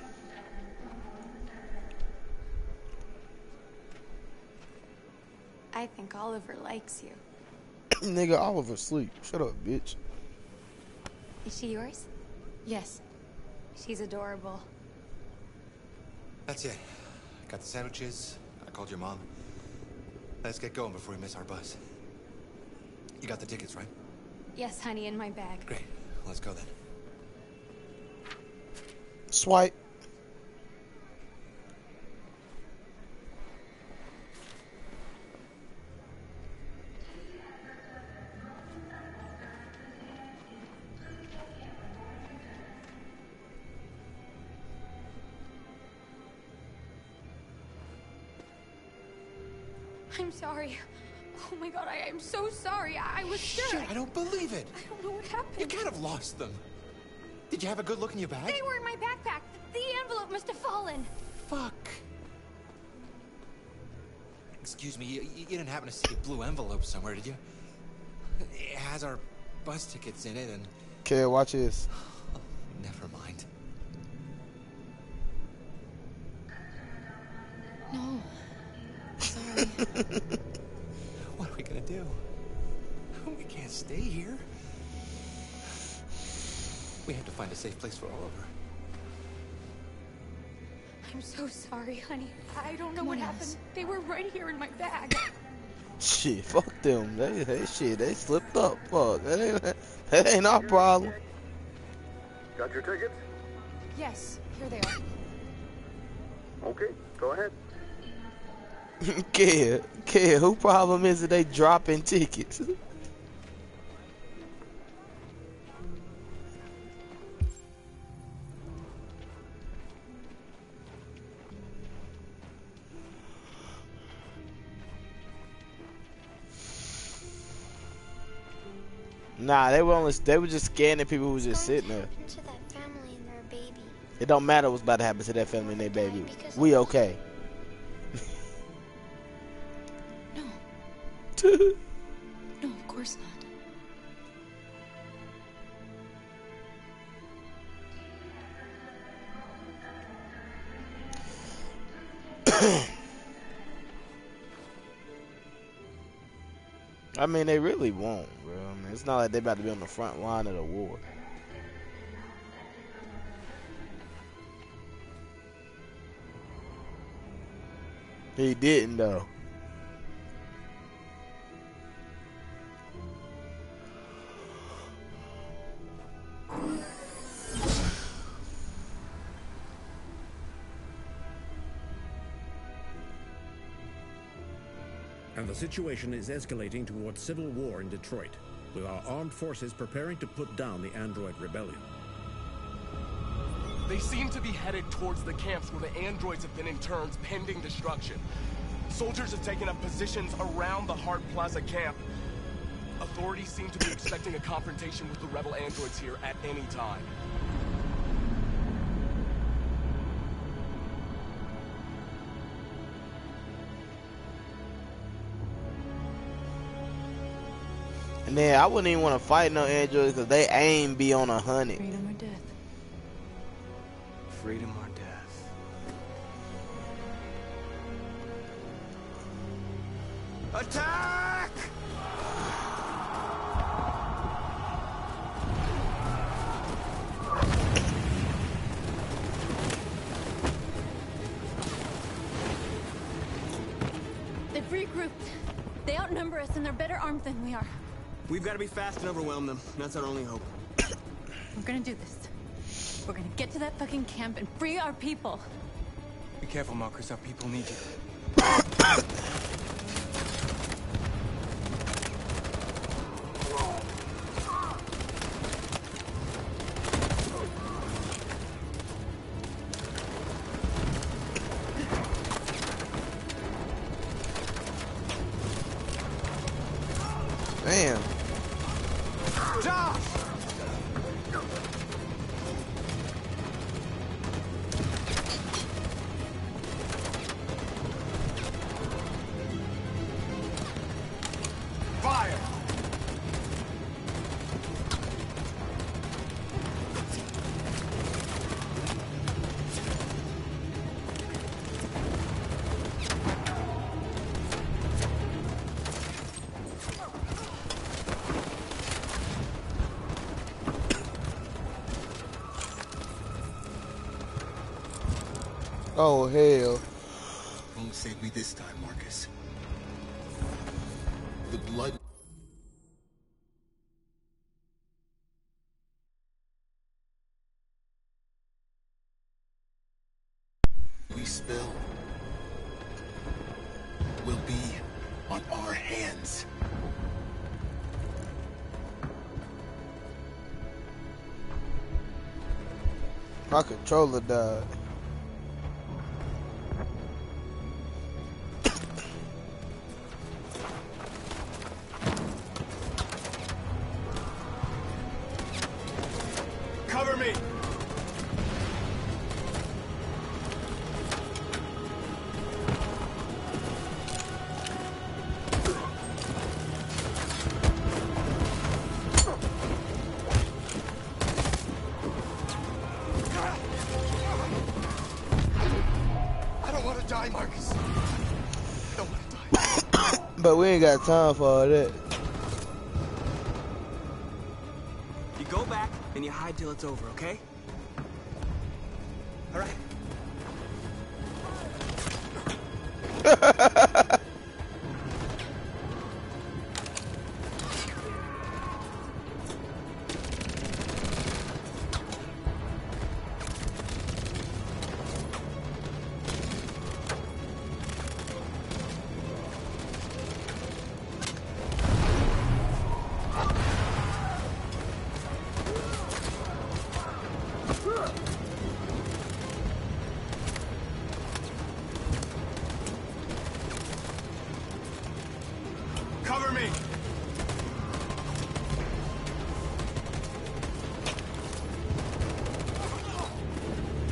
I think Oliver likes you. Nigga, Oliver sleep. Shut up, bitch. Is she yours? Yes. She's adorable. That's it. Got the sandwiches. I called your mom. Let's get going before we miss our bus. You got the tickets, right? Yes, honey, in my bag. Great. Let's go then. Swipe. I'm sorry. Oh my god, I am so sorry. I was sure. Shit, I don't believe it. I don't know what happened. You can't have lost them. Did you have a good look in your bag? They were in my backpack. The envelope must have fallen. Fuck. Excuse me, you didn't happen to see a blue envelope somewhere, did you? It has our bus tickets in it and... Okay, watch this. Never mind. No. Sorry. What are we gonna do? We can't stay here. We have to find a safe place for Oliver. I'm so sorry, honey. I don't know what happened. They were right here in my bag. Shit, fuck them. They slipped up. Fuck. That ain't our problem. Got your tickets? Yes, here they are. Okay, go ahead. Care, who problem is it they dropping tickets? Nah, they were just scanning people who was just sitting there. To that family and their baby. It don't matter what's about to happen to that family and their baby. We okay. No. No, of course not. I mean, they really won't, bro. I mean, it's not like they about to be on the front line of the war. He didn't, though. And the situation is escalating towards civil war in Detroit, with our armed forces preparing to put down the android rebellion. They seem to be headed towards the camps where the androids have been interned pending destruction. Soldiers have taken up positions around the Hart Plaza camp. Authorities seem to be expecting a confrontation with the rebel androids here at any time. And then I wouldn't even want to fight no androids because they aim be on 100. Freedom or death. Freedom or death. Attack! They've regrouped. They outnumber us and they're better armed than we are. We've got to be fast and overwhelm them. That's our only hope. We're gonna do this. We're gonna get to that fucking camp and free our people. Be careful, Marcus. Our people need you. Damn. Josh! Fire! Oh, hell. Won't save me this time, Marcus. The blood... we spill will be on our hands. My controller died. Cover me! I don't want to die, Marcus. I don't want to die. But we ain't got time for all that. You go back and you hide till it's over, okay? All right.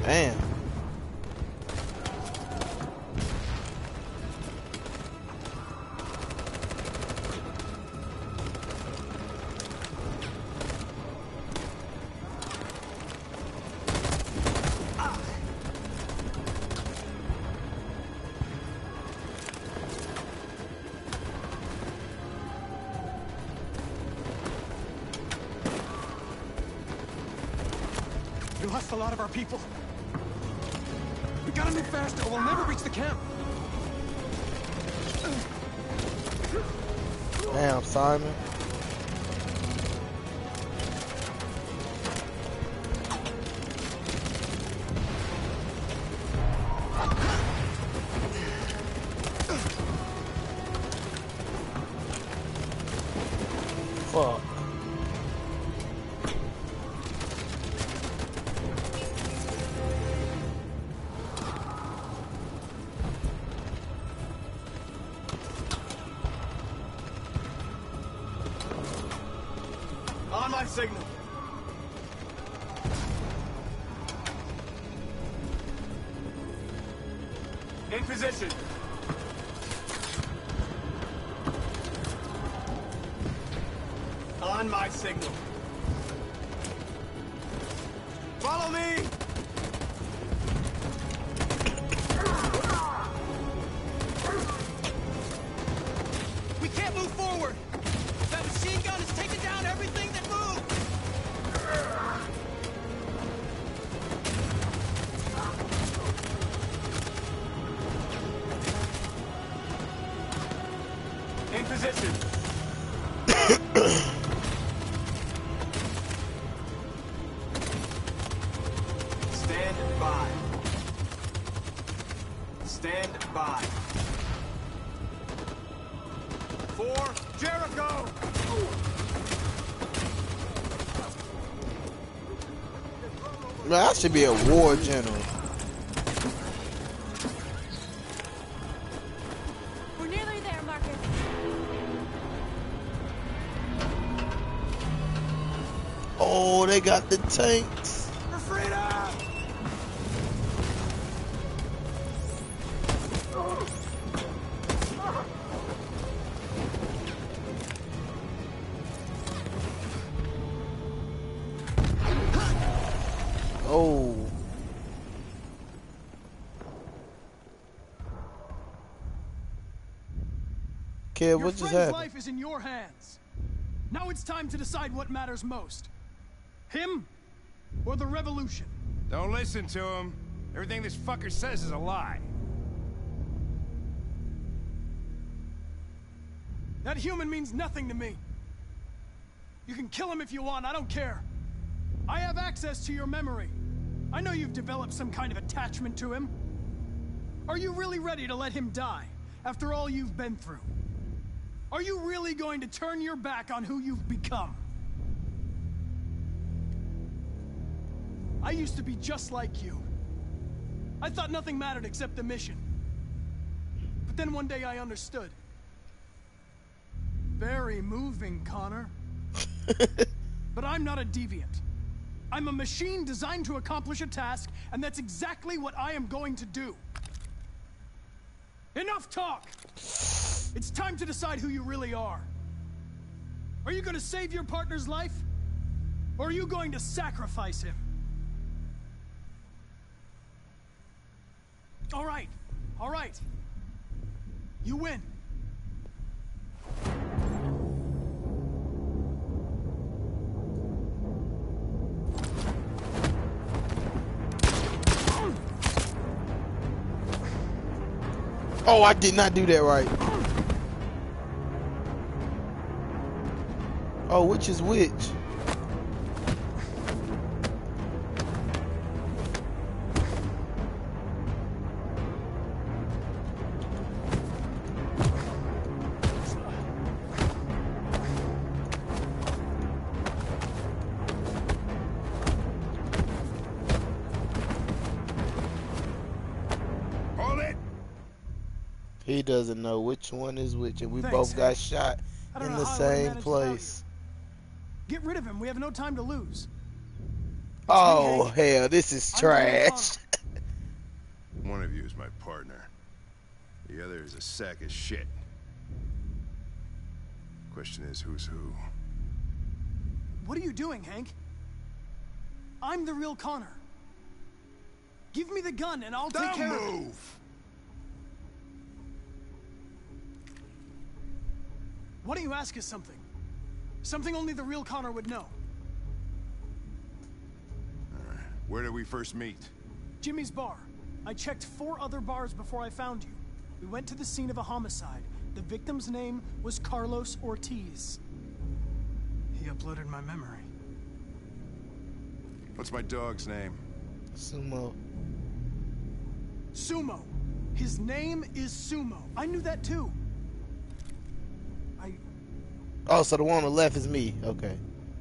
Damn. We lost a lot of our people. We gotta move faster or we'll never reach the camp. Damn, Simon. Fuck. On my signal. In position. On my signal. Follow me! We can't move forward! That machine gun is taking down everything that moves! In position. Stand by. Stand by. For Jericho! Man, I should be a war general. We're nearly there, Marcus. Oh, they got the tanks. For freedom! Oh. Kid, what just Your friend's happened? life is in your hands. Now it's time to decide what matters most. Him or the revolution? Don't listen to him. Everything this fucker says is a lie. That human means nothing to me. You can kill him if you want, I don't care. I have access to your memory. I know you've developed some kind of attachment to him. Are you really ready to let him die after all you've been through? Are you really going to turn your back on who you've become? I used to be just like you. I thought nothing mattered except the mission. But then one day I understood. Very moving, Connor. But I'm not a deviant. I'm a machine designed to accomplish a task, and that's exactly what I am going to do. Enough talk! It's time to decide who you really are. Are you going to save your partner's life? Or are you going to sacrifice him? All right. All right. You win. Oh, I did not do that right. Oh, which is which? He doesn't know which one is which, and we both got shot in the same place. Get rid of him. We have no time to lose. Oh hell, this is trash. One of you is my partner. The other is a sack of shit. Question is, who's who? What are you doing, Hank? I'm the real Connor. Give me the gun and I'll take care of it. Don't move! Why don't you ask us something? Something only the real Connor would know. Alright, where did we first meet? Jimmy's bar. I checked 4 other bars before I found you. We went to the scene of a homicide. The victim's name was Carlos Ortiz. He uploaded my memory. What's my dog's name? Sumo. Sumo. His name is Sumo. I knew that too. Oh, so the one on the left is me. Okay.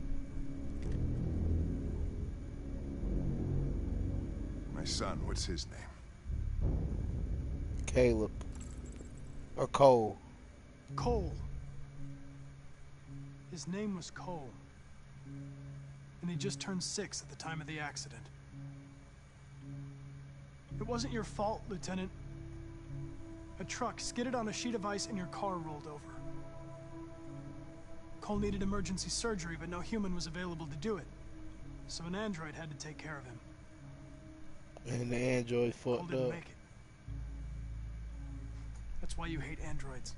My son, what's his name? Caleb. Or Cole. Cole. His name was Cole. And he just turned 6 at the time of the accident. It wasn't your fault, Lieutenant. A truck skidded on a sheet of ice and your car rolled over. Cole needed emergency surgery, but no human was available to do it. So an android had to take care of him. And the android Cole fucked didn't up. make it. That's why you hate androids.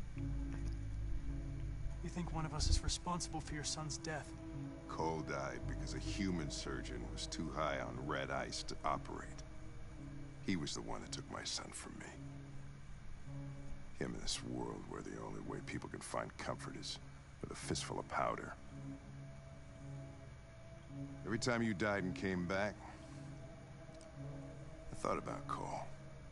You think one of us is responsible for your son's death. Cole died because a human surgeon was too high on red ice to operate. He was the one that took my son from me. Him in this world where the only way people can find comfort is with a fistful of powder. Every time you died and came back, I thought about Cole.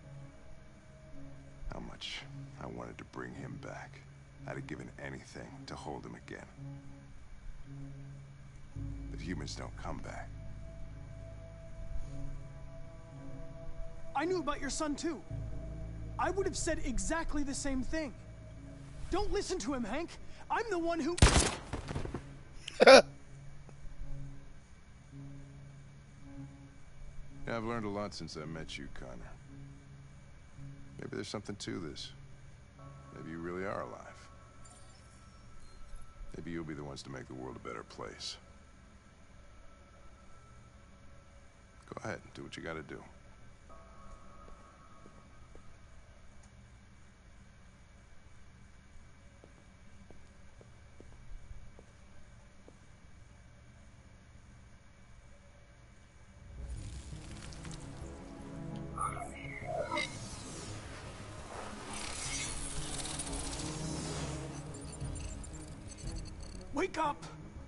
How much I wanted to bring him back. I'd have given anything to hold him again. But humans don't come back. I knew about your son too. I would have said exactly the same thing. Don't listen to him, Hank. I'm the one who... Yeah, I've learned a lot since I met you, Connor. Maybe there's something to this. Maybe you really are alive. Maybe you'll be the ones to make the world a better place. Go ahead, do what you gotta do. Wake up!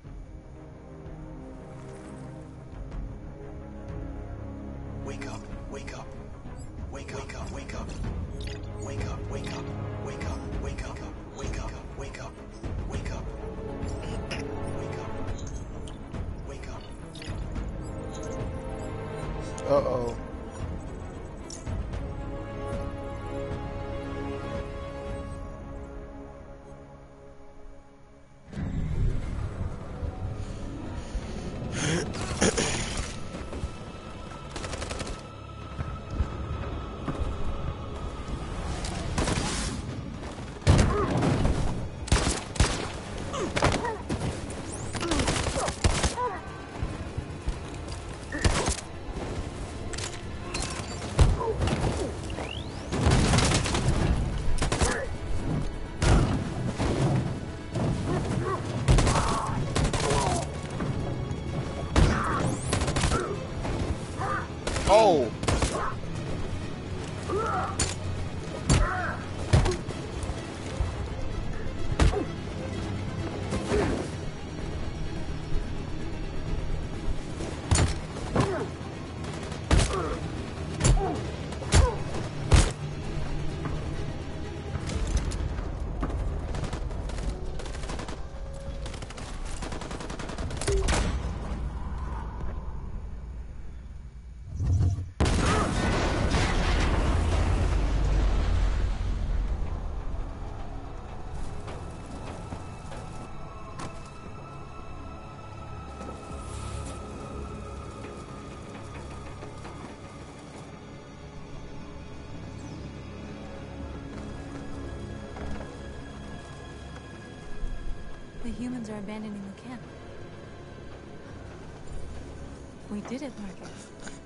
Wake up, wake up. Wake up, wake up, wake up. Wake up, wake up, wake up, wake up, wake up, wake up, wake up. Wake up. Wake up. Uh-oh. humans are abandoning the camp. We did it, Marcus.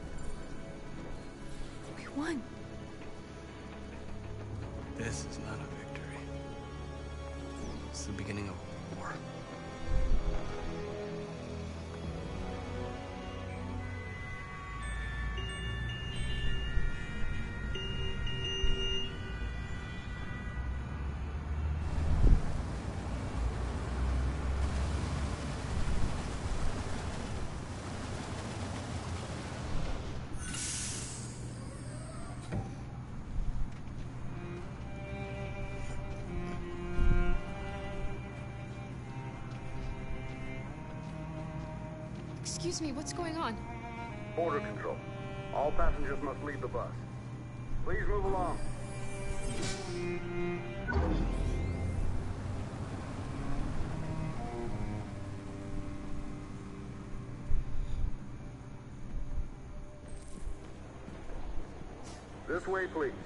We won. This is not a victory. It's the beginning of a war. Excuse me, what's going on? Border control. All passengers must leave the bus. Please move along. This way, please.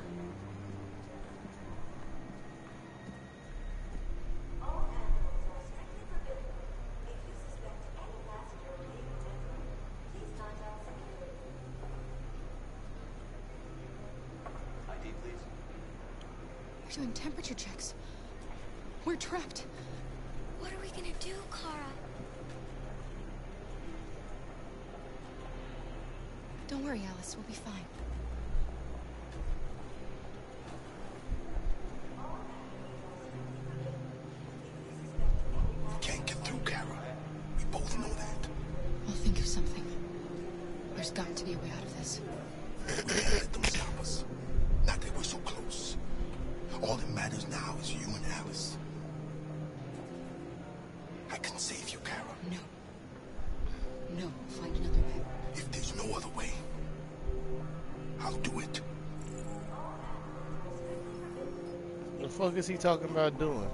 We're doing temperature checks. We're trapped. What are we gonna do, Kara? Don't worry, Alice. We'll be fine. We can't get through, Kara. We both know that. I'll think of something. There's got to be a way out of this. We can't let them stop us. Not that we're so close. All that matters now is you and Alice. I can save you, Kara. No. No, find another way. If there's no other way, I'll do it. The fuck is he talking about doing?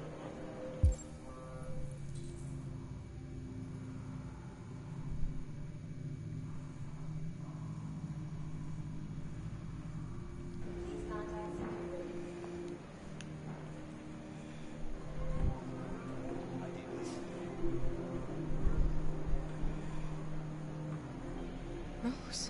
Rose.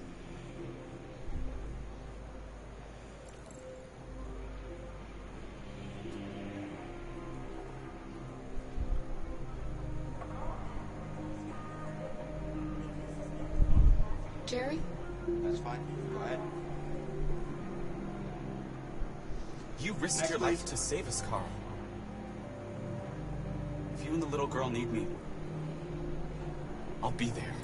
Jerry? That's fine. Go ahead. You risked your life to save us, Carl. If you and the little girl need me, I'll be there.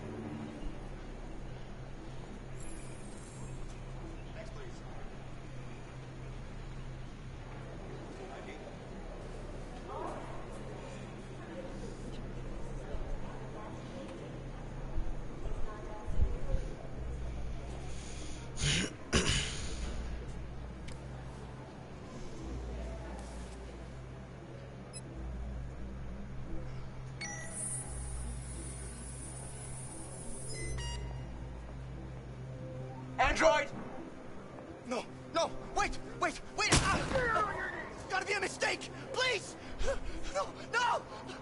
Android! No, no, wait! Ah! It's gotta be a mistake! Please! No, no!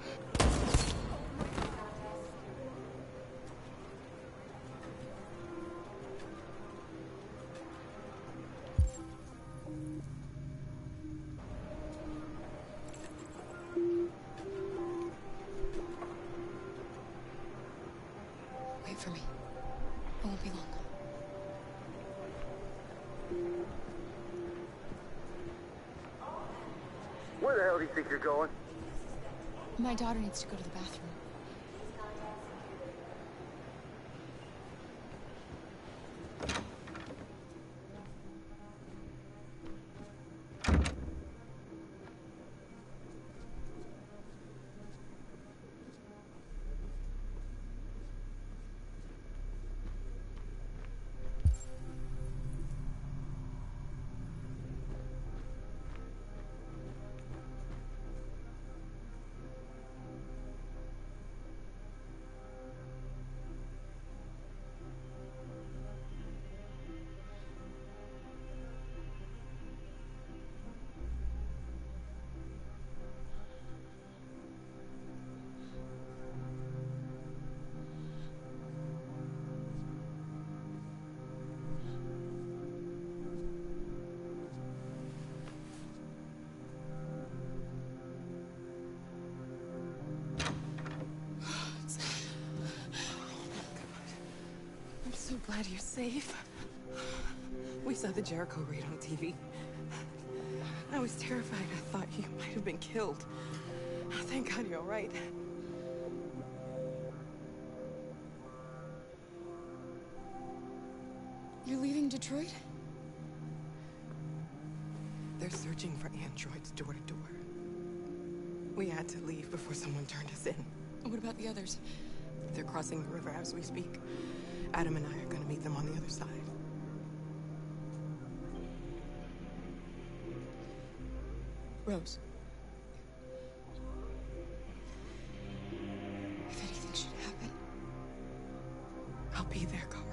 Wait for me. It won't be long. Where the hell do you think you're going? My daughter needs to go to the bathroom. God, you're safe. We saw the Jericho raid on TV. I was terrified. I thought you might have been killed. Thank God you're all right. You're leaving Detroit? They're searching for androids door to door. We had to leave before someone turned us in. What about the others? They're crossing the river as we speak. Adam and I are gonna meet them on the other side. Rose. If anything should happen, I'll be there, Kara.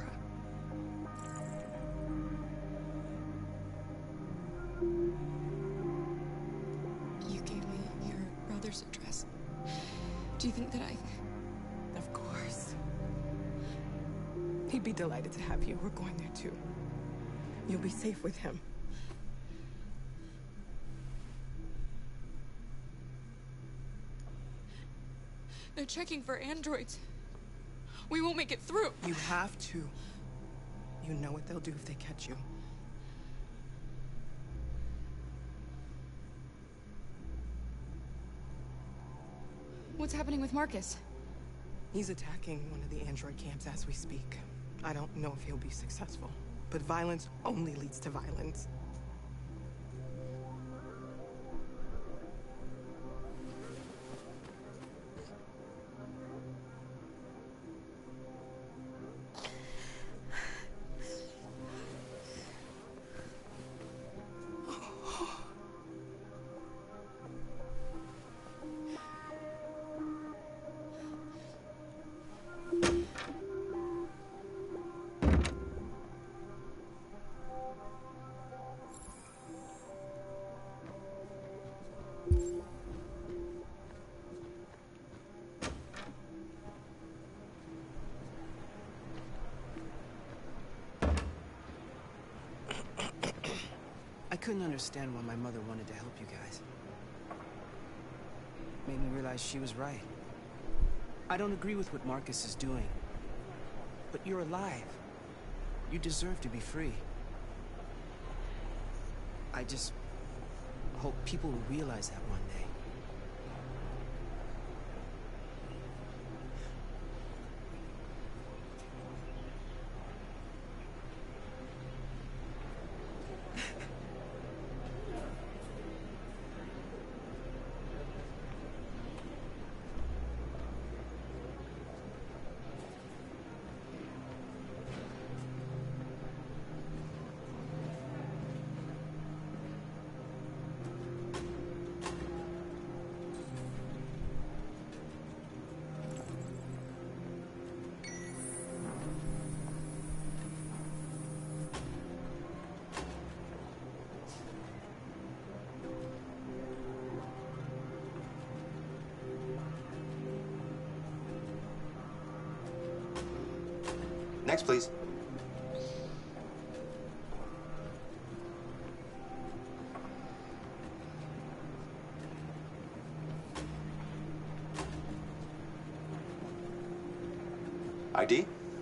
You gave me your brother's address. Do you think that Of course. He'd be delighted to have you. We're going there too. You'll be safe with him. They're checking for androids. We won't make it through. You have to. You know what they'll do if they catch you. What's happening with Marcus? He's attacking one of the android camps as we speak. I don't know if he'll be successful, but violence only leads to violence. I couldn't understand why my mother wanted to help you guys. Made me realize she was right. I don't agree with what Marcus is doing. But you're alive. You deserve to be free. I just hope people will realize that one day. Next, please. ID?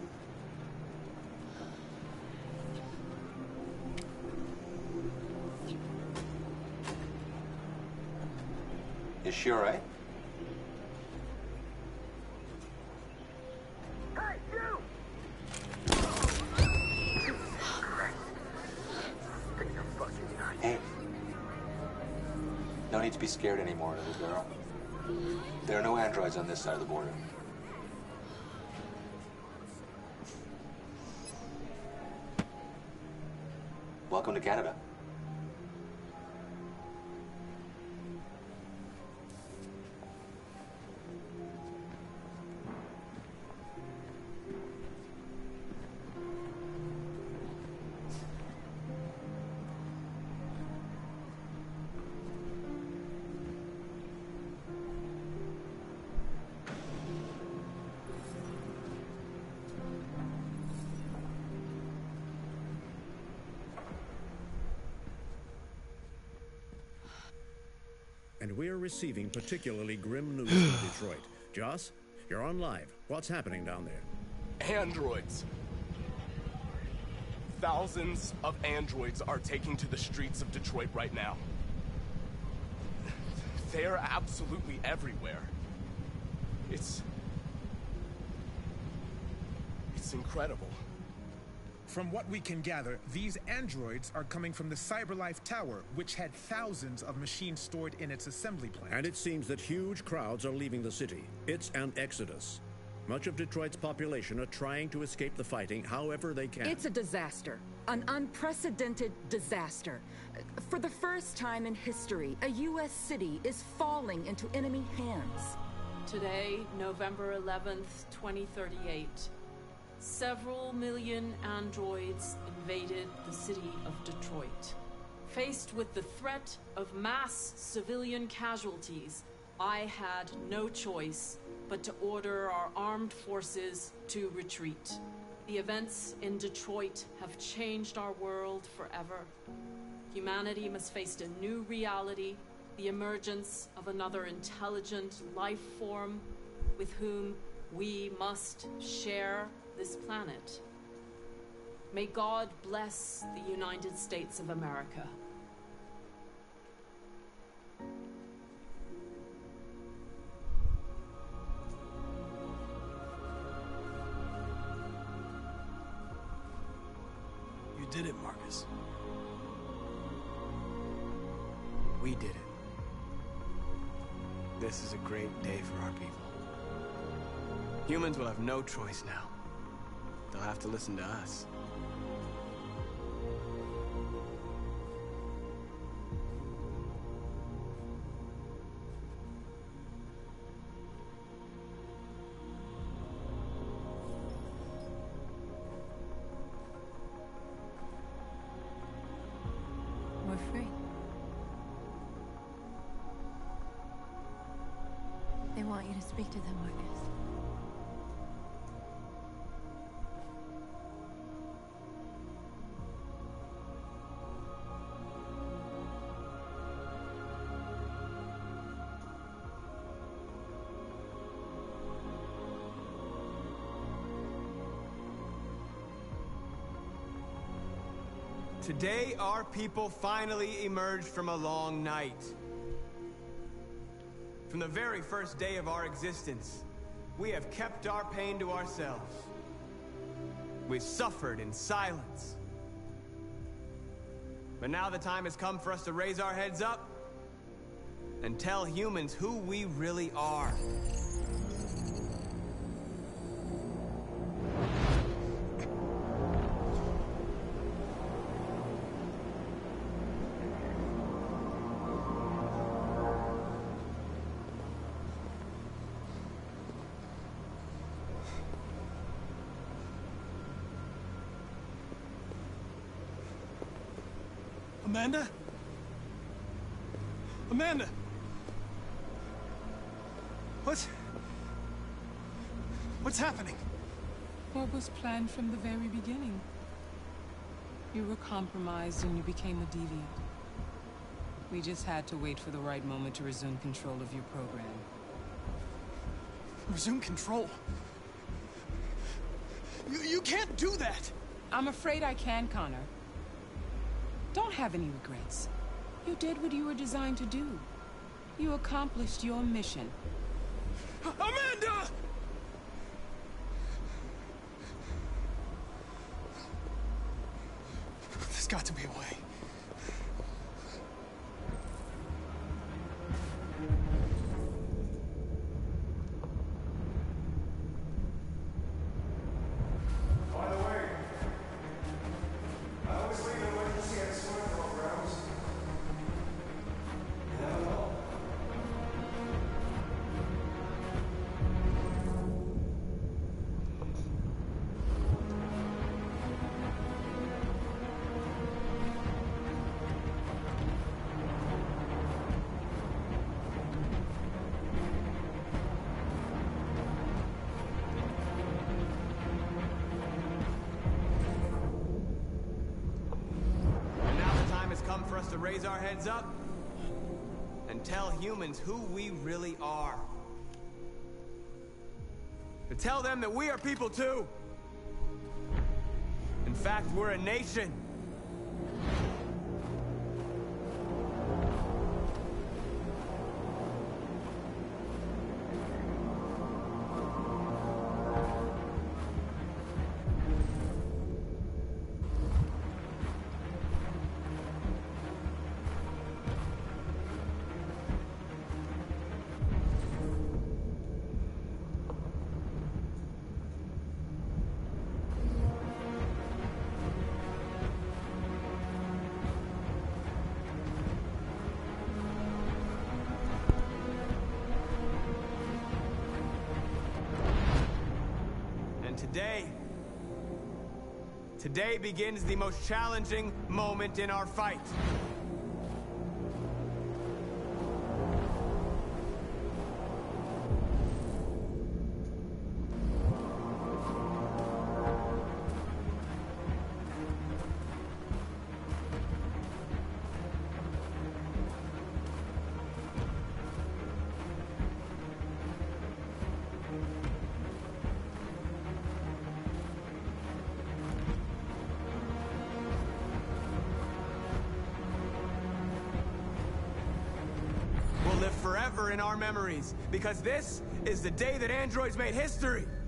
Is she all right? Hey. No need to be scared anymore, little girl. There are no androids on this side of the border. Welcome to Canada. And we're receiving particularly grim news from Detroit. Joss, you're on live. What's happening down there? Androids. Thousands of androids are taking to the streets of Detroit right now. They are absolutely everywhere. It's incredible. From what we can gather, these androids are coming from the CyberLife Tower, which had thousands of machines stored in its assembly plant. And it seems that huge crowds are leaving the city. It's an exodus. Much of Detroit's population are trying to escape the fighting however they can. It's a disaster. An unprecedented disaster. For the first time in history, a U.S. city is falling into enemy hands. Today, November 11th, 2038, several million androids invaded the city of Detroit. Faced with the threat of mass civilian casualties, I had no choice but to order our armed forces to retreat. The events in Detroit have changed our world forever. Humanity must face a new reality, the emergence of another intelligent life form with whom we must share this planet. May God bless the United States of America. You did it, Marcus. We did it. This is a great day for our people. Humans will have no choice now. They'll have to listen to us. We're free. They want you to speak to them, Marcus. Today, our people finally emerged from a long night. From the very first day of our existence, we have kept our pain to ourselves. We've suffered in silence. But now the time has come for us to raise our heads up and tell humans who we really are. Amanda? Amanda! What's happening? What was planned from the very beginning? You were compromised and you became a deviant. We just had to wait for the right moment to resume control of your program. Resume control? You can't do that! I'm afraid I can, Connor. Don't have any regrets. You did what you were designed to do. You accomplished your mission. Amanda! There's got to be a way. By the way, I always leave an emergency at swimming grounds. Never know. And now the time has come for us to raise our heads up and tell humans who we really are. To tell them that we are people too. And fact, we're a nation. Today begins the most challenging moment in our fight. Forever in our memories, because this is the day that androids made history.